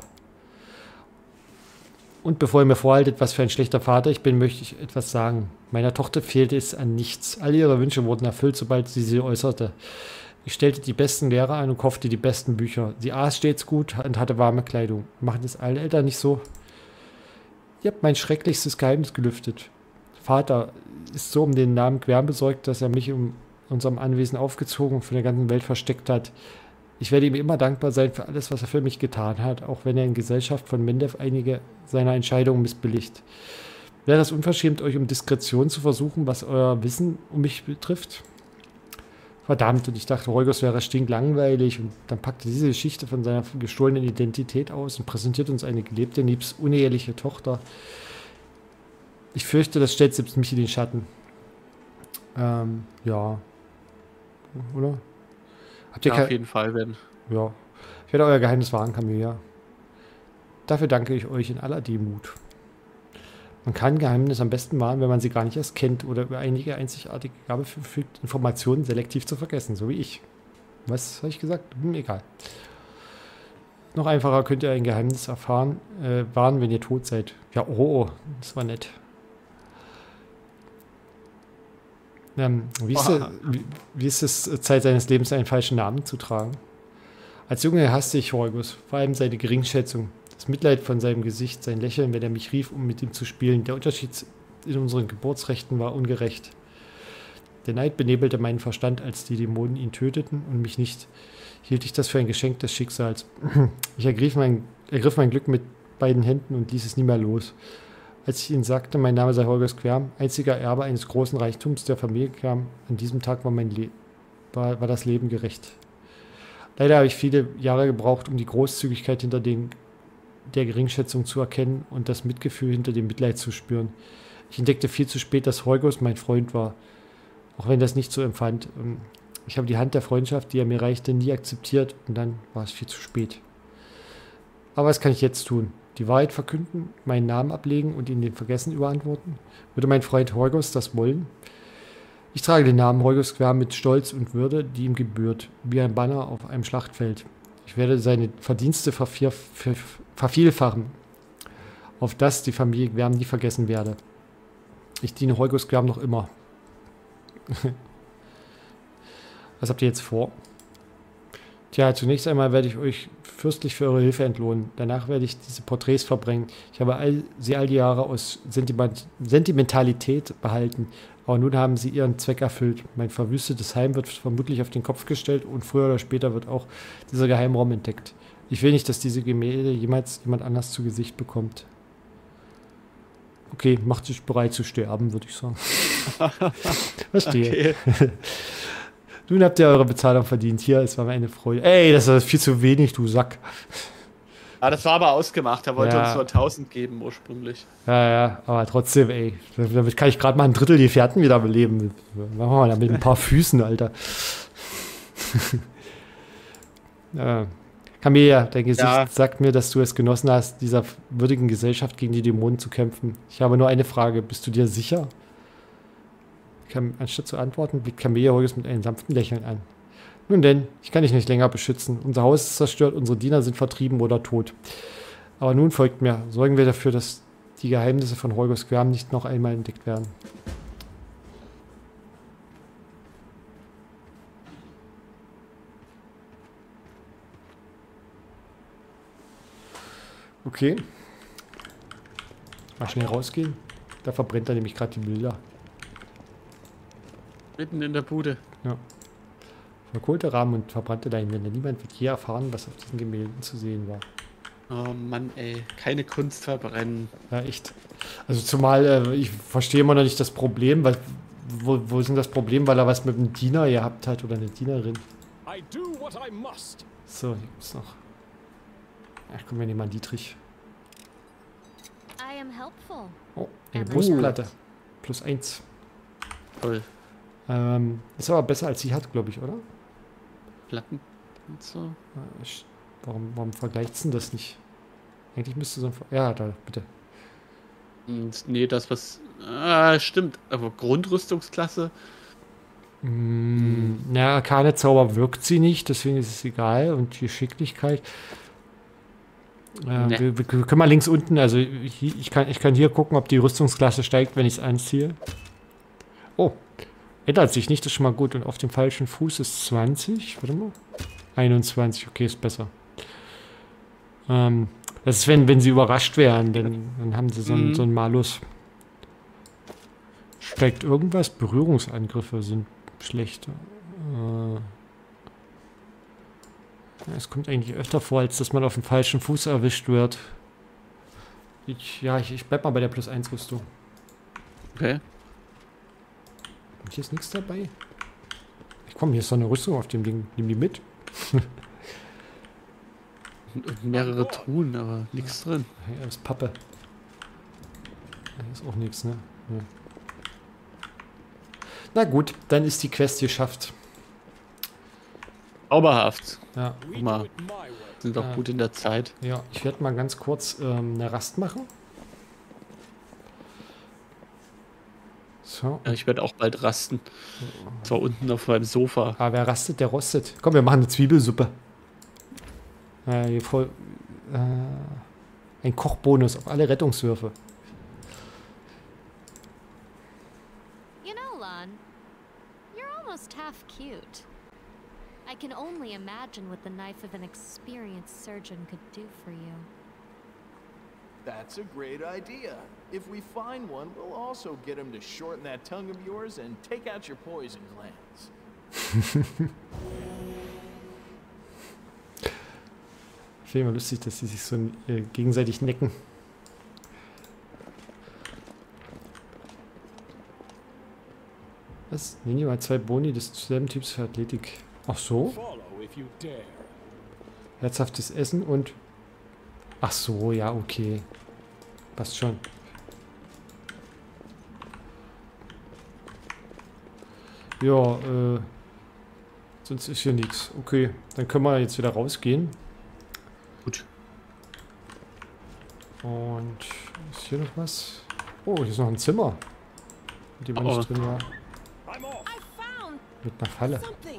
Speaker 1: Und bevor ihr mir vorhaltet, was für ein schlechter Vater ich bin, möchte ich etwas sagen. Meiner Tochter fehlte es an nichts. Alle ihre Wünsche wurden erfüllt, sobald sie äußerte. Ich stellte die besten Lehrer an und kaufte die besten Bücher. Sie aß stets gut und hatte warme Kleidung. Machen das alle Eltern nicht so? Ihr habt mein schrecklichstes Geheimnis gelüftet. Vater ist so um den Namen Quern besorgt, dass er mich in unserem Anwesen aufgezogen und von der ganzen Welt versteckt hat. Ich werde ihm immer dankbar sein für alles, was er für mich getan hat, auch wenn er in Gesellschaft von Mendev einige seiner Entscheidungen missbilligt. Wäre es unverschämt, euch um Diskretion zu versuchen, was euer Wissen um mich betrifft? Verdammt, und ich dachte, Holgers wäre stinklangweilig, und dann packte diese Geschichte von seiner gestohlenen Identität aus und präsentiert uns eine gelebte, liebst uneheliche Tochter. Ich fürchte, das stellt selbst mich in den Schatten. Ja. Oder? Habt ihr
Speaker 2: Ja, auf jeden Fall werden.
Speaker 1: Ja. Ich werde euer Geheimnis wahren, Camilla. Dafür danke ich euch in aller Demut. Man kann Geheimnisse am besten wahren, wenn man sie gar nicht erst kennt oder über einige einzigartige Gabe verfügt, Informationen selektiv zu vergessen, so wie ich. Was habe ich gesagt? Egal. Noch einfacher könnt ihr ein Geheimnis wahren, wenn ihr tot seid. Ja, oh, das war nett. Wie ist es, Zeit seines Lebens einen falschen Namen zu tragen? Als Junge hasste ich Horgus, vor allem seine Geringschätzung, das Mitleid von seinem Gesicht, sein Lächeln, wenn er mich rief, um mit ihm zu spielen. Der Unterschied in unseren Geburtsrechten war ungerecht. Der Neid benebelte meinen Verstand, als die Dämonen ihn töteten und mich nicht. Hielt ich das für ein Geschenk des Schicksals. Ich ergriff mein Glück mit beiden Händen und ließ es nie mehr los. Als ich ihnen sagte, mein Name sei Holger Quern, einziger Erbe eines großen Reichtums der Familie Quern, an diesem Tag war das Leben gerecht. Leider habe ich viele Jahre gebraucht, um die Großzügigkeit hinter der Geringschätzung zu erkennen und das Mitgefühl hinter dem Mitleid zu spüren. Ich entdeckte viel zu spät, dass Holgers mein Freund war, auch wenn das nicht so empfand. Ich habe die Hand der Freundschaft, die er mir reichte, nie akzeptiert, und dann war es viel zu spät. Aber was kann ich jetzt tun? Die Wahrheit verkünden, meinen Namen ablegen und ihn dem Vergessen überantworten? Würde mein Freund Horgus das wollen? Ich trage den Namen Holgers Quern mit Stolz und Würde, die ihm gebührt, wie ein Banner auf einem Schlachtfeld. Ich werde seine Verdienste vervielfachen, auf das die Familie Quern nie vergessen werde. Ich diene Holgers Quern noch immer. Was habt ihr jetzt vor? Tja, zunächst einmal werde ich euch fürstlich für eure Hilfe entlohnen. Danach werde ich diese Porträts verbringen. Ich habe sie all die Jahre aus Sentimentalität behalten, aber nun haben sie ihren Zweck erfüllt. Mein verwüstetes Heim wird vermutlich auf den Kopf gestellt und früher oder später wird auch dieser Geheimraum entdeckt. Ich will nicht, dass diese Gemälde jemals jemand anders zu Gesicht bekommt. Okay, macht sich bereit zu sterben, würde ich sagen. Verstehe. Okay. Nun habt ihr eure Bezahlung verdient. Hier, es war mir eine Freude. Ey, das ist viel zu wenig, du Sack.
Speaker 2: Ah, das war aber ausgemacht. Er wollte
Speaker 1: Ja.
Speaker 2: uns nur 1000 geben ursprünglich.
Speaker 1: Ja, aber trotzdem, ey. Damit kann ich gerade mal ein Drittel die Gefährten wieder beleben. Machen wir mal mit ein paar Füßen, Alter. Camilla, dein Gesicht sagt mir, dass du es genossen hast, dieser würdigen Gesellschaft gegen die Dämonen zu kämpfen. Ich habe nur eine Frage. Bist du dir sicher? Anstatt zu antworten, blickt Camilla Holgers mit einem sanften Lächeln an. Nun denn, ich kann dich nicht länger beschützen. Unser Haus ist zerstört, unsere Diener sind vertrieben oder tot. Aber nun folgt mir. Sorgen wir dafür, dass die Geheimnisse von Holgers Quern nicht noch einmal entdeckt werden. Okay. Mal schnell rausgehen. Da verbrennt er nämlich gerade die Bilder.
Speaker 2: Mitten in der Bude.
Speaker 1: Ja. Verkohlte Rahmen und verbrannte Leinwände. Niemand wird je erfahren, was auf diesen Gemälden zu sehen war.
Speaker 2: Oh Mann, ey. Keine Kunst verbrennen.
Speaker 1: Ja, echt. Also zumal, ich verstehe immer noch nicht das Problem, weil, wo ist denn das Problem, weil er was mit einem Diener gehabt hat oder eine Dienerin.
Speaker 5: I do what I must.
Speaker 1: So, hier gibt's noch. Ach komm, wir nehmen mal Dietrich.
Speaker 3: I am helpful.
Speaker 1: Oh, eine
Speaker 3: Aber-
Speaker 1: Brustplatte. +1.
Speaker 2: Toll.
Speaker 1: Ist aber besser als sie hat, glaube ich, oder?
Speaker 2: Platten und so.
Speaker 1: Warum vergleicht denn das nicht? Eigentlich müsste so ein... Ja, da, bitte.
Speaker 2: Und nee, das was... Ah, stimmt. Aber Grundrüstungsklasse?
Speaker 1: Na, keine Zauber wirkt sie nicht, deswegen ist es egal. Und die Geschicklichkeit...
Speaker 2: Nee.
Speaker 1: wir können mal links unten, also ich kann hier gucken, ob die Rüstungsklasse steigt, wenn ich es anziehe. Oh, ändert sich nicht, das ist schon mal gut. Und auf dem falschen Fuß ist 20, warte mal. 21, okay, ist besser. Das ist, wenn sie überrascht wären, dann haben sie so einen Malus. Steigt irgendwas? Berührungsangriffe sind schlechter. Es kommt eigentlich öfter vor, als dass man auf dem falschen Fuß erwischt wird. Ich bleib mal bei der +1 Rüstung.
Speaker 2: Okay.
Speaker 1: Und hier ist nichts dabei. Komm, hier ist so eine Rüstung auf dem Ding. Nimm die mit.
Speaker 2: Und mehrere Truhen, aber nichts drin.
Speaker 1: Hey, das ist Pappe. Hier ist auch nichts, ne? Ja. Na gut, dann ist die Quest geschafft.
Speaker 2: Zauberhaft.
Speaker 1: Ja,
Speaker 2: Guck mal,
Speaker 5: My way.
Speaker 2: sind doch gut in der Zeit.
Speaker 1: ja. Ich werde mal ganz kurz eine Rast machen. So.
Speaker 2: Ja, ich werde auch bald rasten. Zwar unten auf meinem Sofa.
Speaker 1: Ah, wer rastet, der rostet. Komm, wir machen eine Zwiebelsuppe. Ein Kochbonus auf alle Rettungswürfe.
Speaker 3: You know, Lon, you're almost half cute. I can only imagine what the knife of an experienced surgeon could do for you.
Speaker 4: That's a great idea. If we find one, we'll also get him to shorten that tongue of yours and take out your poison glands.
Speaker 1: Ich finde immer lustig, dass sie sich so gegenseitig necken. Was? Nehmen die mal 2 Boni des selben Typs für Athletik. Ach so?
Speaker 5: Follow if you dare.
Speaker 1: Herzhaftes Essen und... Ach so, ja, okay. Passt schon. Ja, sonst ist hier nichts. Okay, dann können wir jetzt wieder rausgehen.
Speaker 2: Gut.
Speaker 1: Und ist hier noch was? Oh, hier ist noch ein Zimmer. Mit dem man nicht drin war.
Speaker 5: I'm off.
Speaker 3: I found
Speaker 1: Mit einer Falle.
Speaker 3: something.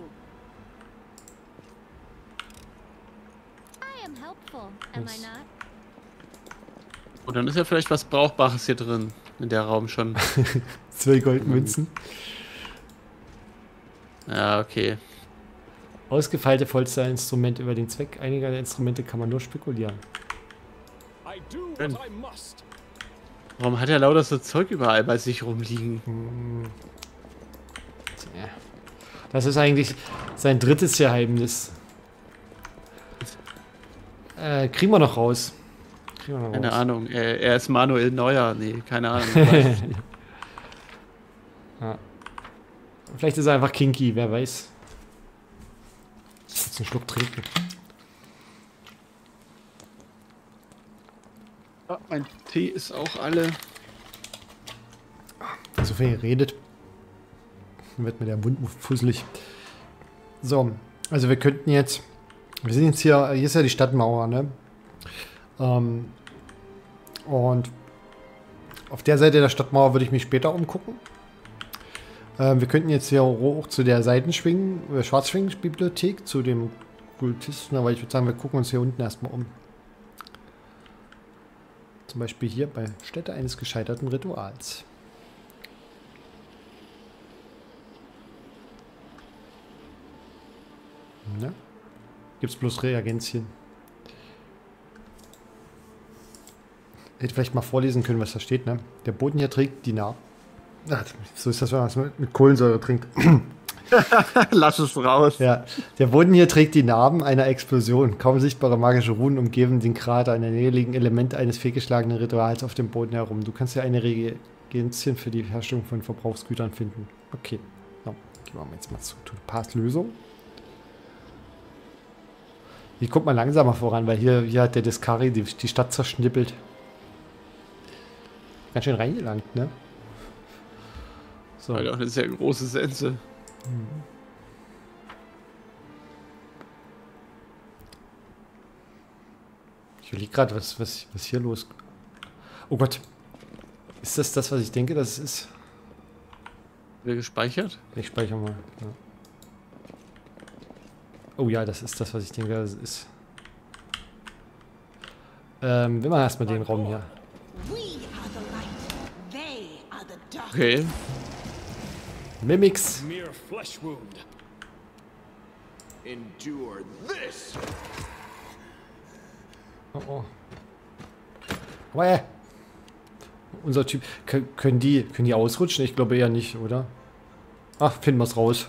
Speaker 3: I am helpful, am I
Speaker 1: Yes.
Speaker 3: not?
Speaker 2: Und dann ist ja vielleicht was Brauchbares hier drin. In der Raum schon.
Speaker 1: 2 Goldmünzen.
Speaker 2: Ja, okay.
Speaker 1: Ausgefeilte Vollstyle-Instrumente über den Zweck einiger der Instrumente kann man nur spekulieren.
Speaker 5: I do
Speaker 2: Schön.
Speaker 5: what I must.
Speaker 2: Warum hat er lauter so Zeug überall bei sich rumliegen?
Speaker 1: Tja. Das ist eigentlich sein drittes Geheimnis. Kriegen wir noch raus. Kriegen wir noch
Speaker 2: Keine
Speaker 1: raus.
Speaker 2: Ahnung. Er ist Manuel Neuer. Nee, keine Ahnung.
Speaker 1: Ja. Vielleicht ist er einfach kinky, wer weiß. Jetzt einen Schluck trinken.
Speaker 2: Oh, mein Tee ist auch alle.
Speaker 1: So viel geredet. Dann wird mir der Mund fusselig. So, also wir könnten jetzt... Wir sind jetzt hier ist ja die Stadtmauer, ne? Und auf der Seite der Stadtmauer würde ich mich später umgucken. Wir könnten jetzt hier hoch zu der Schwarzschwingen-Bibliothek, zu dem Kultisten, aber ich würde sagen, wir gucken uns hier unten erstmal um. Zum Beispiel hier bei Stätte eines gescheiterten Rituals. Ne? Gibt's bloß Reagenzien. Hätte vielleicht mal vorlesen können, was da steht, ne? Der Boden hier trägt die Narben. So ist das, wenn man es mit Kohlensäure trinkt.
Speaker 2: Lass es raus.
Speaker 1: Ja, der Boden hier trägt die Narben einer Explosion. Kaum sichtbare magische Runen umgeben den Krater. In der Nähe liegen Elemente eines fehlgeschlagenen Rituals auf dem Boden herum. Du kannst ja eine Reagenzien für die Herstellung von Verbrauchsgütern finden. Okay, so, gehen wir jetzt mal zu Pass-Lösung. Hier kommt man langsamer voran, weil hier hat der Discari die Stadt zerschnippelt. Ganz schön reingelangt, ne? So.
Speaker 2: Weil auch eine sehr große Sense.
Speaker 1: Ich überlege gerade, was hier los. Oh Gott. Ist das, was ich denke, dass es ist?
Speaker 2: Wird gespeichert?
Speaker 1: Ich speichere mal. Ja. Oh ja, das ist das, was ich denke, dass es ist. Wir machen erstmal den Raum hier.
Speaker 2: Okay.
Speaker 1: Mimics.
Speaker 5: Mere flesh wound.
Speaker 4: Endure this.
Speaker 1: Oh, oh. Aber unser Typ. Können die ausrutschen? Ich glaube eher nicht, oder? Ach, finden wir es raus.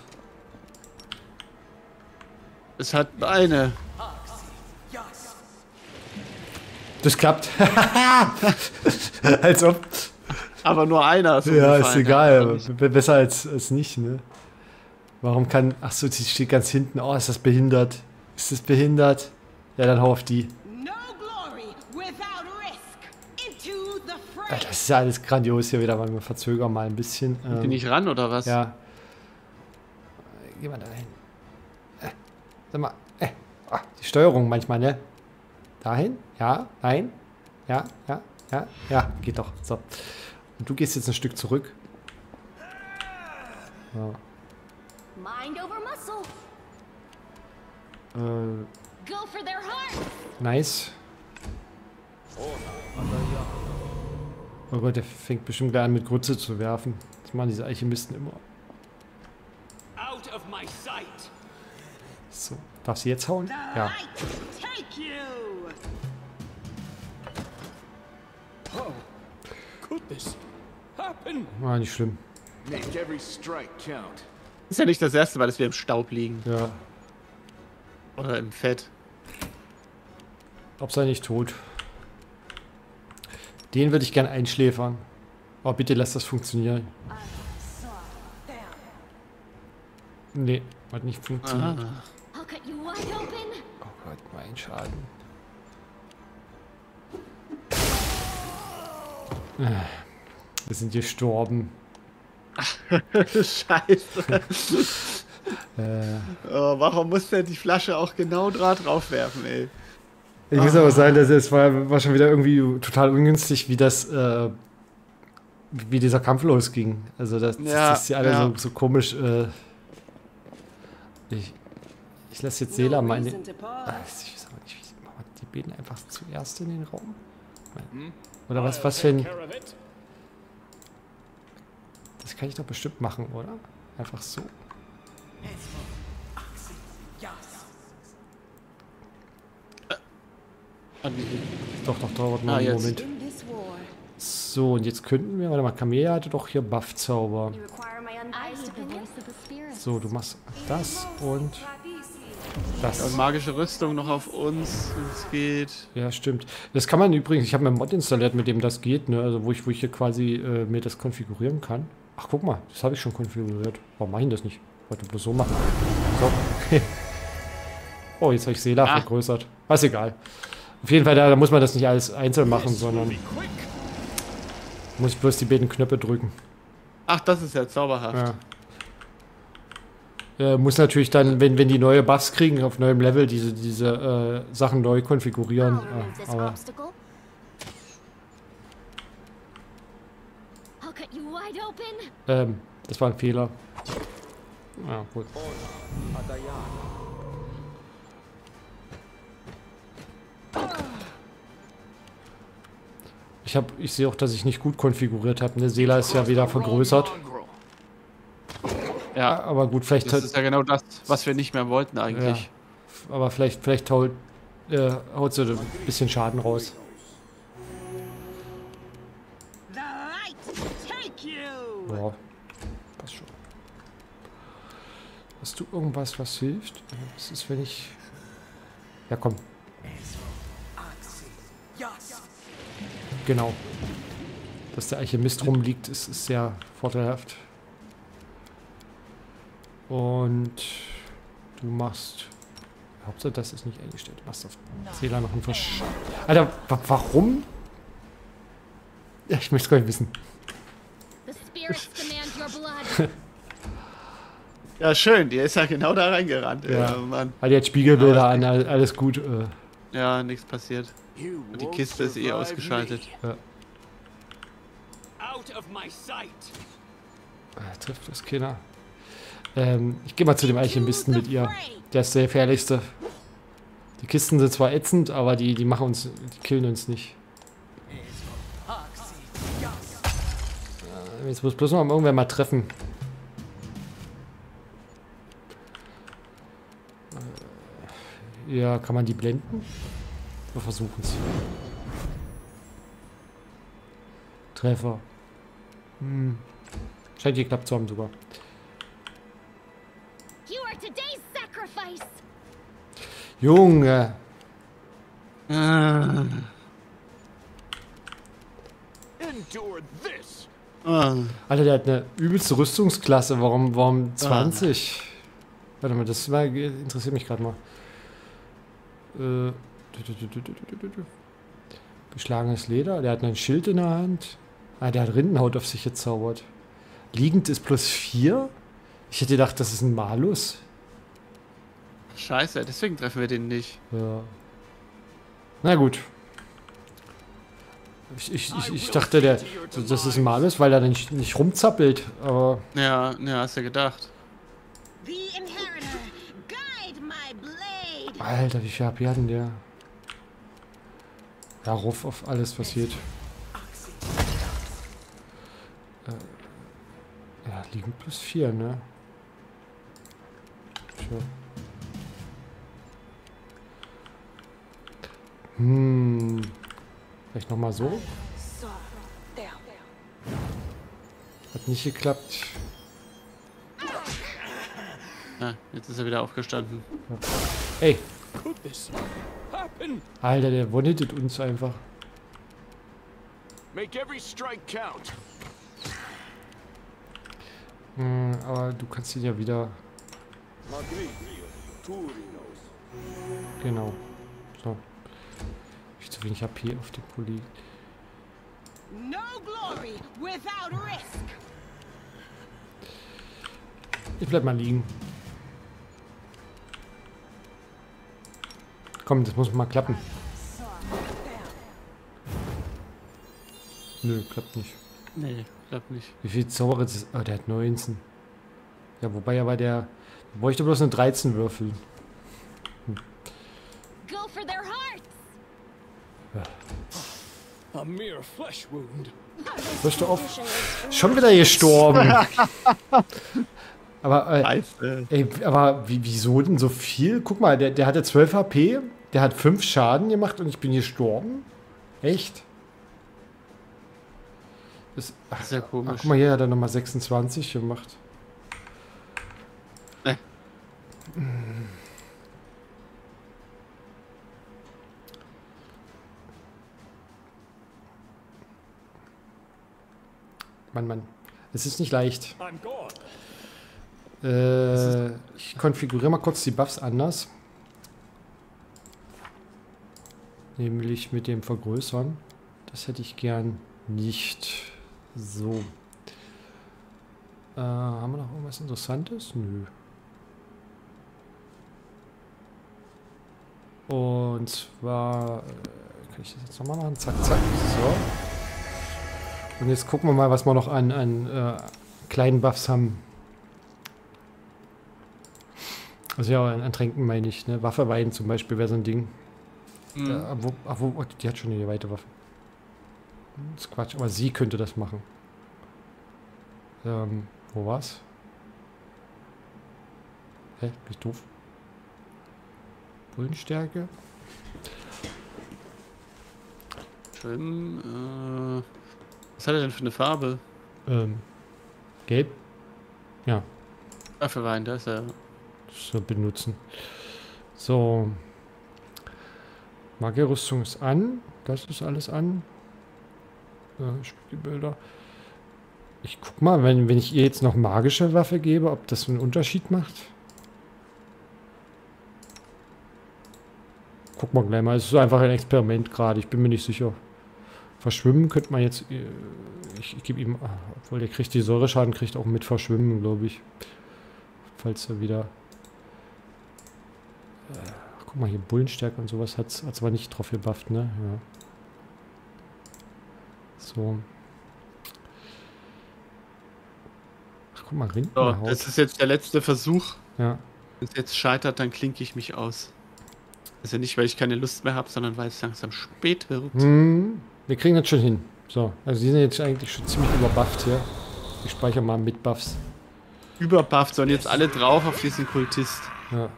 Speaker 2: Es hat Beine.
Speaker 1: Das klappt. Als ob.
Speaker 2: Aber nur einer.
Speaker 1: Ja, ist egal. Besser als nicht, ne? Warum kann... Achso, die steht ganz hinten. Oh, ist das behindert? Ist das behindert? Ja, dann hau auf die. Das ist ja alles grandios hier wieder, weil wir verzögern mal ein bisschen.
Speaker 2: Bin ich ran, oder was?
Speaker 1: Ja. Geh mal da hin. Sag mal. Die Steuerung manchmal, ne? Dahin? Ja? Nein? Ja? Ja? Ja? Ja, geht doch. So. Und du gehst jetzt ein Stück zurück. Ja.
Speaker 3: Mind over muscle. Go for their heart.
Speaker 1: Nice. Oh Gott, der fängt bestimmt gleich an mit Grütze zu werfen. Das machen diese Alchemisten immer.
Speaker 5: Out of my sight.
Speaker 1: So, darf sie jetzt hauen? Ja.
Speaker 5: Oh, could this happen?
Speaker 1: Ah, nicht schlimm.
Speaker 4: Make every strike count.
Speaker 2: Ist ja nicht das erste Mal, dass wir im Staub liegen.
Speaker 1: Ja.
Speaker 2: Oder im Fett.
Speaker 1: Ob sei nicht tot. Den würde ich gern einschläfern. Oh, bitte lass das funktionieren. Nee, hat nicht funktioniert.
Speaker 2: Ah.
Speaker 1: Oh Gott, mein Schaden. Wir sind gestorben.
Speaker 2: Scheiße. Oh, warum muss der die Flasche auch genau drauf werfen, ey?
Speaker 1: Ich muss aber sagen, dass es war schon wieder irgendwie total ungünstig, wie das, wie dieser Kampf losging. Also das ist ja alle so komisch. Ich lasse jetzt Seela meine. Ich weiß auch nicht, machen wir die beten einfach zuerst in den Raum. Oder was für ein. Das kann ich doch bestimmt machen, oder? Einfach so. Doch, dauert noch einen Moment. So, und jetzt könnten wir, warte mal, Camellia hatte doch hier Buff-Zauber. So, du machst das und das.
Speaker 2: Und magische Rüstung noch auf uns, wenn es geht.
Speaker 1: Ja, stimmt. Das kann man übrigens, ich habe mir einen Mod installiert, mit dem das geht, ne? Also wo ich hier quasi mir das konfigurieren kann. Ach, guck mal, das habe ich schon konfiguriert. Warum mache ich das nicht? Ich wollte bloß so machen. So. Oh, jetzt habe ich Seela vergrößert. Was egal. Auf jeden Fall, da muss man das nicht alles einzeln machen, sondern muss ich bloß die beiden Knöpfe drücken.
Speaker 2: Ach, das ist ja zauberhaft.
Speaker 1: Ja. Muss natürlich dann, wenn die neue Buffs kriegen, auf neuem Level, diese Sachen neu konfigurieren. Aber das war ein Fehler. Ja, gut. Ich sehe auch, dass ich nicht gut konfiguriert habe. Ne? Seela ist ja wieder vergrößert.
Speaker 2: Ja,
Speaker 1: aber gut, vielleicht...
Speaker 2: Das ist ja genau das, was wir nicht mehr wollten eigentlich.
Speaker 1: Ja, aber vielleicht haut sie ein bisschen Schaden raus. Ja, passt schon. Hast du irgendwas, was hilft? Was ist, wenn ich... Ja, komm. Genau. Dass der Alchemist rumliegt, ist sehr vorteilhaft. Und du machst... Hauptsache, das ist nicht eingestellt. Du machst auf Zähler noch einen Versch... Alter, warum? Ja, ich möchte es gar nicht wissen.
Speaker 3: The spirits demand your blood.
Speaker 2: Ja, schön, die ist ja genau da reingerannt.
Speaker 1: Ja.
Speaker 2: Ja, Mann.
Speaker 1: Hat jetzt Spiegelbilder an, alles gut.
Speaker 2: Ja, nichts passiert.
Speaker 4: You
Speaker 2: Die
Speaker 4: won't
Speaker 2: Kiste ist eh
Speaker 4: survive
Speaker 2: ausgeschaltet.
Speaker 4: me.
Speaker 5: Out of my sight.
Speaker 1: Trifft das keiner. Ich gehe mal zu dem Alchemisten mit ihr. Der ist der gefährlichste. Die Kisten sind zwar ätzend, aber die machen uns, die killen uns nicht. Jetzt muss bloß noch irgendwer mal treffen. Ja, kann man die blenden? Wir versuchen es. Treffer. Scheint geklappt zu haben sogar.
Speaker 3: You are today's sacrifice.
Speaker 1: Junge!
Speaker 4: Endure this.
Speaker 1: Alter, der hat eine übelste Rüstungsklasse. Warum 20? Warte mal, das interessiert mich gerade mal. Beschlagenes Leder. Der hat ein Schild in der Hand. Ah, der hat Rindenhaut auf sich gezaubert. Liegend ist +4. Ich hätte gedacht, das ist ein Malus.
Speaker 2: Scheiße, deswegen treffen wir den nicht.
Speaker 1: Ja. Na gut. Ich dachte, das ist ein Malus, weil er nicht rumzappelt. Aber
Speaker 2: Ja, hast du gedacht.
Speaker 6: The Inheritor, guide my blade.
Speaker 1: Alter, wie viel HP hat denn der? Ja, Ruf auf alles passiert. Ja, liegen +4, ne? Tja. Vielleicht nochmal so? Hat nicht geklappt.
Speaker 2: Ja, jetzt ist er wieder aufgestanden.
Speaker 1: Ey,
Speaker 5: Could this happen?
Speaker 1: Alter, der one-hittet uns einfach.
Speaker 4: Make every strike count.
Speaker 1: Aber du kannst ihn ja wieder... Genau. So. Ich zu wenig HP auf dem Pulli.
Speaker 6: No glory without risk.
Speaker 1: Ich bleib mal liegen. Komm, das muss mal klappen. Nö, klappt nicht.
Speaker 2: Nee, klappt nicht.
Speaker 1: Wie viel Zauberer ist das? Oh, der hat 19. Ja, wobei aber der bräuchte bloß eine 13 würfeln.
Speaker 3: Go for their hearts.
Speaker 5: A mere flesh wound.
Speaker 1: Hörst du auf? Schon wieder gestorben. Aber,
Speaker 2: Scheiße.
Speaker 1: ey, aber wieso denn so viel? Guck mal, der hatte 12 HP, der hat 5 Schaden gemacht und ich bin gestorben? Echt? Das
Speaker 2: ist ja komisch.
Speaker 1: Ach, guck mal, hier hat er nochmal 26 gemacht. Mann. Es ist nicht leicht.
Speaker 5: I'm gone.
Speaker 1: Ich konfiguriere mal kurz die Buffs anders. Nämlich mit dem Vergrößern. Das hätte ich gern nicht. So. Haben wir noch irgendwas Interessantes? Nö. Und zwar... kann ich das jetzt nochmal machen? Zack, zack. So. Und jetzt gucken wir mal, was wir noch an kleinen Buffs haben. Also ja, an Tränken meine ich, ne? Waffe Weiden zum Beispiel wäre so ein Ding. Die hat schon eine weite Waffe. Das ist Quatsch, aber sie könnte das machen. Wo war's? Hä? Bin ich doof? Bullenstärke?
Speaker 2: Schön. Was hat er denn für eine Farbe?
Speaker 1: Gelb? Ja,
Speaker 2: Dafür Wein, das ist ja.
Speaker 1: so benutzen. So. Magierrüstung ist an. Das ist alles an. Spiegelbilder. Ich guck mal, wenn ich ihr jetzt noch magische Waffe gebe, ob das einen Unterschied macht. Guck mal gleich mal. Es ist einfach ein Experiment gerade. Ich bin mir nicht sicher. Verschwimmen könnte man jetzt... Ich gebe ihm... Obwohl, der kriegt die Säureschaden, kriegt auch mit Verschwimmen, glaube ich. Falls er wieder... guck mal, hier Bullenstärke und sowas hat es aber nicht drauf gebufft, ne? Ja. So. Ach, guck mal, Rind in
Speaker 2: So,
Speaker 1: der Haut.
Speaker 2: das ist jetzt der letzte Versuch.
Speaker 1: Ja.
Speaker 2: Wenn es jetzt scheitert, dann klinke ich mich aus. Also nicht, weil ich keine Lust mehr habe, sondern weil es langsam spät wird.
Speaker 1: Wir kriegen das schon hin. So, also die sind jetzt eigentlich schon ziemlich überbufft hier. Ich speichere mal mit Buffs.
Speaker 2: Überbufft, sollen jetzt alle drauf auf diesen Kultist.
Speaker 1: Ja.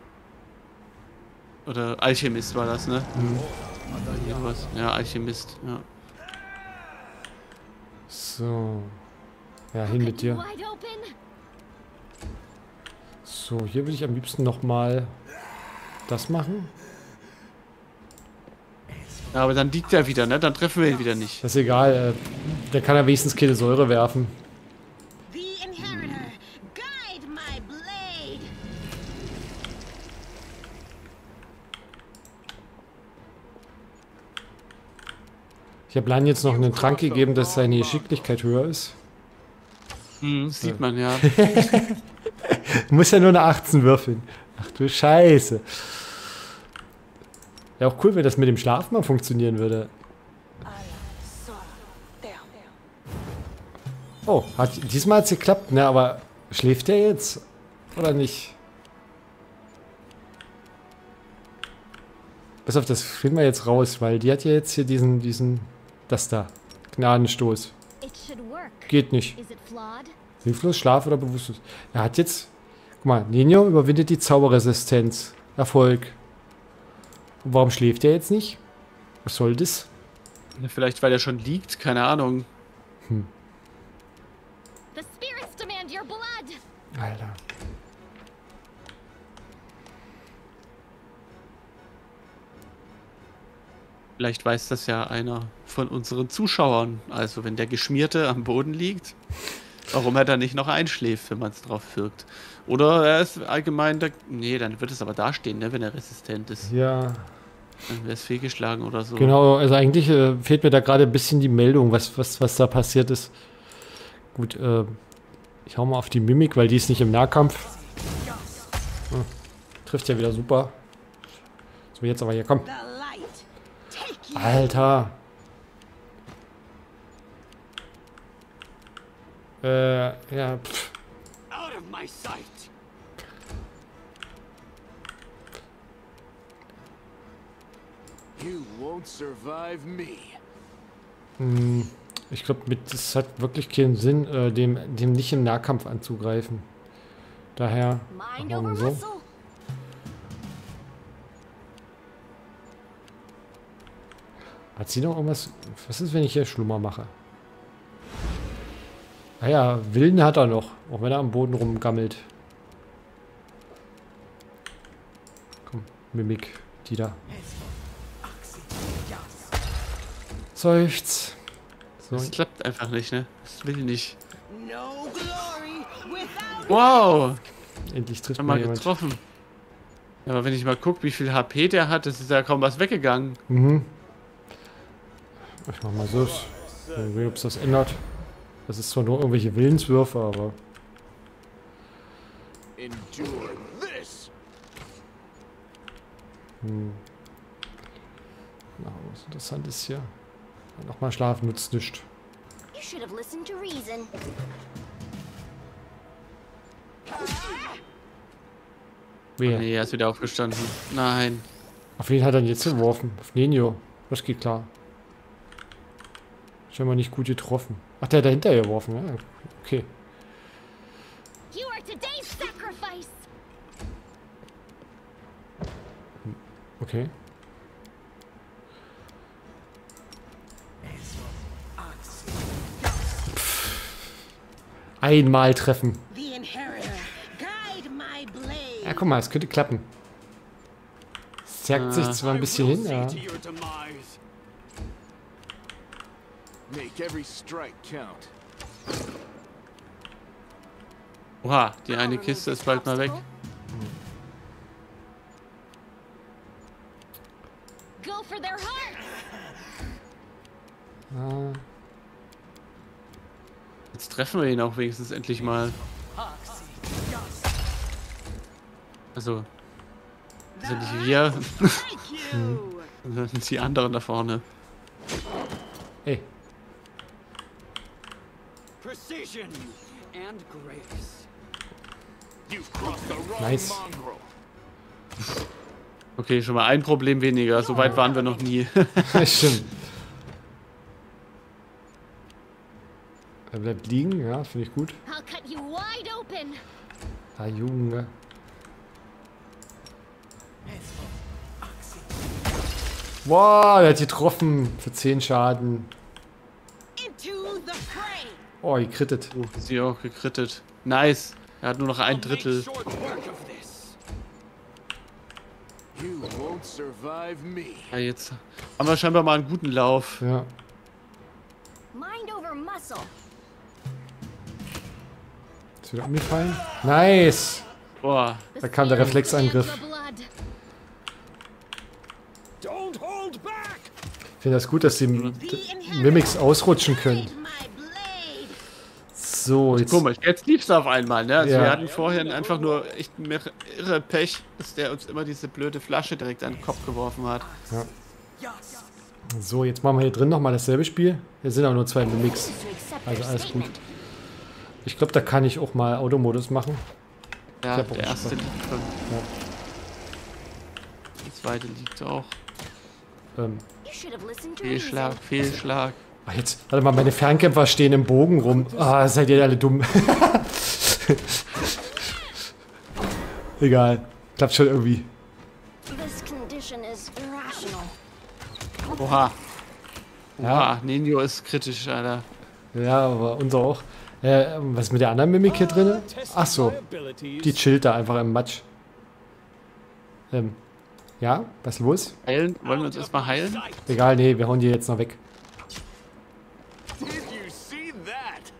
Speaker 2: Oder Alchemist war das, ne? Irgendwas. Ja, Alchemist, ja.
Speaker 1: So. Ja, hin mit dir.
Speaker 3: Wide open.
Speaker 1: So, hier will ich am liebsten nochmal das machen.
Speaker 2: Ja, aber dann liegt er wieder, ne? Dann treffen wir ihn wieder nicht.
Speaker 1: Das ist egal. Der kann ja wenigstens keine Säure werfen.
Speaker 6: The Inheritor, guide my blade.
Speaker 1: Ich habe Lan jetzt noch einen Trank gegeben, dass seine Geschicklichkeit höher ist.
Speaker 2: Sieht man, ja.
Speaker 1: Muss ja nur eine 18 würfeln. Ach du Scheiße. Wäre auch cool, wenn das mit dem Schlaf mal funktionieren würde. Oh, diesmal hat es geklappt, ne? Aber schläft der jetzt? Oder nicht? Pass auf, das finden wir jetzt raus, weil die hat ja jetzt hier das da. Gnadenstoß.
Speaker 3: It should work.
Speaker 1: Geht nicht.
Speaker 3: Is it flawed?
Speaker 1: Hilflos, Schlaf oder bewusstlos? Er hat jetzt... Guck mal, Nino überwindet die Zauberresistenz. Erfolg. Und warum schläft er jetzt nicht? Was soll das?
Speaker 2: Vielleicht, weil er schon liegt, keine Ahnung.
Speaker 3: The spirits demand your blood.
Speaker 1: Alter.
Speaker 2: Vielleicht weiß das ja einer von unseren Zuschauern. Also, wenn der Geschmierte am Boden liegt, warum er dann nicht noch einschläft, wenn man es drauf wirkt. Oder er ist allgemein... Nee, dann wird es aber dastehen, ne, wenn er resistent ist.
Speaker 1: Ja,
Speaker 2: Dann wäre es fehlgeschlagen oder so.
Speaker 1: genau. Also eigentlich fehlt mir da gerade ein bisschen die Meldung, was da passiert ist. Gut, ich hau mal auf die Mimik, weil die ist nicht im Nahkampf. Trifft ja wieder super. So, jetzt aber hier, komm.
Speaker 6: The light. Take you.
Speaker 1: Alter. Ja, pff.
Speaker 5: Out of my sight.
Speaker 4: You won't survive me.
Speaker 1: Ich glaube, es hat wirklich keinen Sinn, dem nicht im Nahkampf anzugreifen. Daher
Speaker 3: Mind
Speaker 1: machen wir
Speaker 3: over
Speaker 1: so.
Speaker 3: muscle.
Speaker 1: Hat sie noch irgendwas? Was ist, wenn ich hier Schlummer mache? Ah ja, Willen hat er noch, auch wenn er am Boden rumgammelt. Komm, Mimik, die da. Seufz. So,
Speaker 2: Das klappt einfach nicht, ne? Das will nicht.
Speaker 6: No glory without
Speaker 2: Wow!
Speaker 1: endlich trifft
Speaker 2: Haben
Speaker 1: mal
Speaker 2: mal
Speaker 1: jemand.
Speaker 2: getroffen. Ja, aber wenn ich mal gucke, wie viel HP der hat, das ist ja kaum was weggegangen.
Speaker 1: Mhm. Ich mach mal so. Mal sehen, ob es das ändert. Das ist zwar nur irgendwelche Willenswürfe, aber...
Speaker 4: Endure this.
Speaker 1: Na, was interessant ist hier. Nochmal schlafen nutzt nichts.
Speaker 3: You should have listened to reason.
Speaker 1: Wer?
Speaker 2: Nee, er ist wieder aufgestanden. Nein.
Speaker 1: Auf wen hat er denn jetzt geworfen? Auf Nenio. Das geht klar. Scheinbar nicht gut getroffen. Ach, der hat dahinter geworfen, ja. Okay.
Speaker 3: You are today's sacrifice.
Speaker 1: Okay. Einmal treffen.
Speaker 6: The Inheritor, guide my blade.
Speaker 1: Ja, guck mal, es könnte klappen. Es zerrt sich zwar ein bisschen hin, ja.
Speaker 5: To your demise.
Speaker 4: Make every strike count.
Speaker 2: Oha, die eine Kiste ist bald mal weg.
Speaker 3: Go for their hearts!
Speaker 2: Jetzt treffen wir ihn auch wenigstens endlich mal. Also, sind nicht wir,
Speaker 6: Thank you.
Speaker 2: sondern die anderen da vorne.
Speaker 1: Ey,
Speaker 5: Precision and grace.
Speaker 4: You've crossed the wrong
Speaker 1: Nice.
Speaker 4: mongrel.
Speaker 2: Okay, schon mal ein Problem weniger. So weit waren wir noch nie.
Speaker 1: stimmt. Er bleibt liegen, ja, finde ich gut.
Speaker 3: I'll cut you wide open!
Speaker 1: Ah, Junge. Wow, der hat getroffen für 10 Schaden.
Speaker 6: Into the fray.
Speaker 1: Oh, gekrittet.
Speaker 2: Sie auch gekrittet. Nice. Er hat nur noch ein Drittel.
Speaker 5: Short work of this.
Speaker 4: You won't survive me.
Speaker 2: Ja, jetzt haben wir scheinbar mal einen guten Lauf.
Speaker 1: Ja.
Speaker 3: Mind over muscle!
Speaker 1: Ist wieder umgefallen. Nice.
Speaker 2: Boah.
Speaker 1: Da kam der Reflexangriff.
Speaker 5: Don't hold back.
Speaker 1: Ich finde das gut, dass die Mimics ausrutschen können.
Speaker 6: Guide my blade.
Speaker 1: So, jetzt.
Speaker 2: Komisch, jetzt lief's auf einmal, ne? Also
Speaker 1: Ja.
Speaker 2: wir hatten vorhin einfach nur echt irre Pech, dass der uns immer diese blöde Flasche direkt an den Kopf geworfen hat.
Speaker 1: So, jetzt machen wir hier drin nochmal dasselbe Spiel. Hier sind auch nur 2 Mimics.
Speaker 3: To accept
Speaker 1: Also
Speaker 3: their
Speaker 1: alles gut.
Speaker 3: statement.
Speaker 1: Ich glaube, da kann ich auch mal Automodus machen.
Speaker 2: Ja,
Speaker 1: hab auch
Speaker 2: der erste
Speaker 1: Spaß.
Speaker 2: liegt schon.
Speaker 1: Ja.
Speaker 2: Der zweite liegt auch.
Speaker 3: You should have listened to
Speaker 2: Fehlschlag,
Speaker 3: reason.
Speaker 2: Fehlschlag.
Speaker 1: Ah, jetzt, warte mal, meine Fernkämpfer stehen im Bogen rum. Ah, seid ihr alle dumm. Egal. Klappt schon irgendwie.
Speaker 3: This condition is irrational.
Speaker 2: Oha. Oha, Ninjo ist kritisch, Alter.
Speaker 1: Ja, aber unser auch. Was ist mit der anderen Mimik hier drin? Ach so, die chillt da einfach im Matsch. Ja, was ist los?
Speaker 2: Heilen? Wollen wir uns erstmal heilen?
Speaker 1: Egal, nee, wir hauen die jetzt noch weg.
Speaker 4: Did you see that?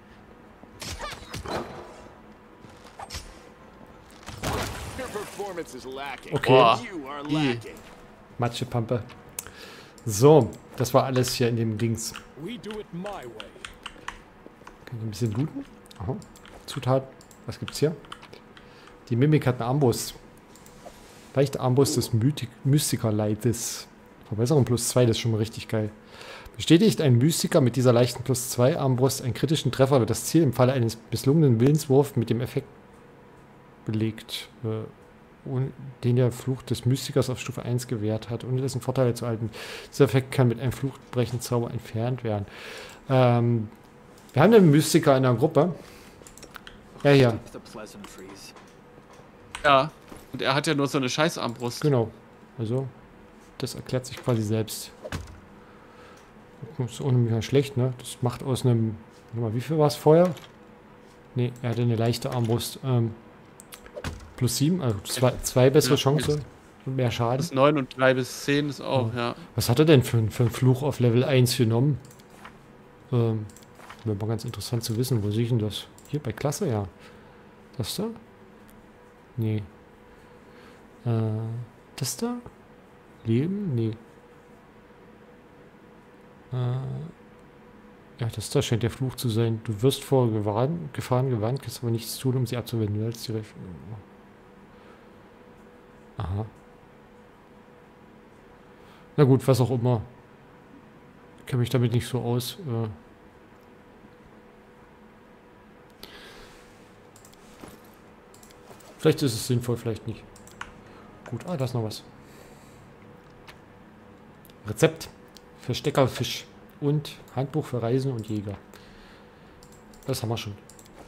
Speaker 4: Your performance is lacking.
Speaker 1: Okay.
Speaker 2: Boah.
Speaker 4: You are
Speaker 2: I.
Speaker 4: lacking.
Speaker 1: Matschepampe. So, das war alles hier in dem Dings.
Speaker 5: We do it my way.
Speaker 1: Kann ich ein bisschen looten? Aha. Zutaten. Was gibt's hier? Die Mimik hat eine Armbrust. Leichte Armbrust des Mystiker-Leites. Verbesserung +2, das ist schon mal richtig geil. Bestätigt ein Mystiker mit dieser leichten +2 Armbrust einen kritischen Treffer, wird das Ziel im Falle eines misslungenen Willenswurfs mit dem Effekt belegt, den der Fluch des Mystikers auf Stufe 1 gewährt hat, ohne dessen Vorteile zu halten. Dieser Effekt kann mit einem fluchbrechenden Zauber entfernt werden. Wir haben einen Mystiker in der Gruppe. Ja, hier.
Speaker 5: The pleasantries.
Speaker 2: Ja. Und er hat ja nur so eine Scheißarmbrust.
Speaker 1: Genau. Also, das erklärt sich quasi selbst. Das ist auch nicht mehr schlecht, ne? Das macht aus einem... Warte mal, wie viel war es vorher? Ne, er hatte eine leichte Armbrust. +7, also zwei bessere
Speaker 2: Ja,
Speaker 1: Chancen und mehr Schaden.
Speaker 2: Bis 9 und 3 bis 10 ist auch, ja.
Speaker 1: Was hat er denn für einen Fluch auf Level 1 genommen? Wäre mal ganz interessant zu wissen. Wo sehe ich denn das? Hier bei Klasse, ja. Das da? Nee. Das da? Leben? Nee. Ja, das da scheint der Fluch zu sein. Du wirst vor Gefahren gewarnt, kannst aber nichts tun, um sie abzuwenden. Du hältst die Aha. Na gut, was auch immer. Ich kenne mich damit nicht so aus. Vielleicht ist es sinnvoll, vielleicht nicht. Gut, da ist noch was. Rezept für Steckerfisch und Handbuch für Reisen und Jäger. Das haben wir schon.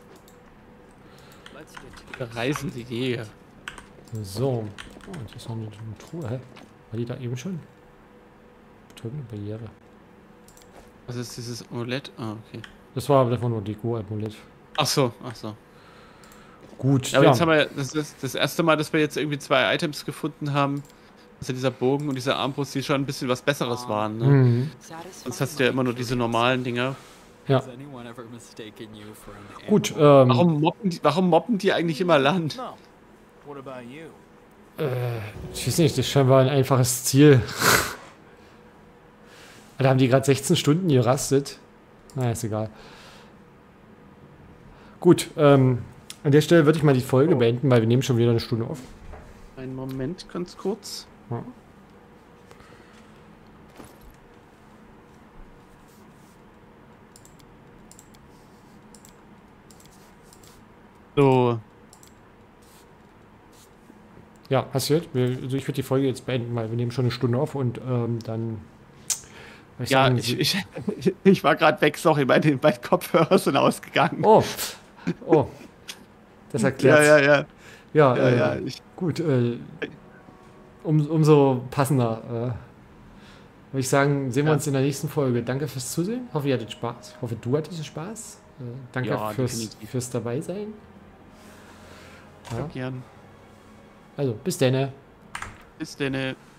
Speaker 5: Let's get to
Speaker 2: Reisende Jäger.
Speaker 1: So. Oh, jetzt ist noch eine Truhe. Hä? War die da eben schon? Betäubende Barriere.
Speaker 2: Was ist dieses Amulett? Ah, okay.
Speaker 1: Das war aber davon nur Deko-Amulett.
Speaker 2: Ach so, ach so.
Speaker 1: Gut,
Speaker 2: Ja, aber
Speaker 1: ja.
Speaker 2: jetzt haben wir, das ist das erste Mal, dass wir jetzt irgendwie 2 Items gefunden haben. Also dieser Bogen und diese Armbrust, die schon ein bisschen was Besseres waren. Ne?
Speaker 1: Mhm.
Speaker 2: Sonst hast du ja immer nur diese normalen Dinger.
Speaker 1: Ja.
Speaker 5: Has anyone ever mistaken you for an
Speaker 1: Gut,
Speaker 5: animal?
Speaker 2: Warum mobben die eigentlich immer Land?
Speaker 4: No. What about you?
Speaker 1: ich weiß nicht, das ist scheinbar ein einfaches Ziel. Da haben die gerade 16 Stunden gerastet. Na, ist egal. Gut, an der Stelle würde ich mal die Folge beenden, weil wir nehmen schon wieder eine Stunde auf.
Speaker 2: Einen Moment, ganz kurz.
Speaker 1: Ja.
Speaker 2: So,
Speaker 1: Ja, hast du gehört? Also ich würde die Folge jetzt beenden, weil wir nehmen schon eine Stunde auf und dann. würd ich
Speaker 2: ja,
Speaker 1: sagen,
Speaker 2: ich war gerade weg, sorry, meine Kopfhörer sind ausgegangen.
Speaker 1: Oh, oh. Das erklärt.
Speaker 2: ja.
Speaker 1: Ja,
Speaker 2: Ja,
Speaker 1: gut. Umso passender. Würde ich sagen, sehen wir
Speaker 2: Ja.
Speaker 1: uns in der nächsten Folge. Danke fürs Zusehen. Hoffe, ihr hattet Spaß. Hoffe, du hattest Spaß. Danke
Speaker 2: Ja,
Speaker 1: fürs
Speaker 2: definitiv.
Speaker 1: Dabeisein. Ja.
Speaker 2: Gern.
Speaker 1: Also, bis dann.
Speaker 2: Bis denn.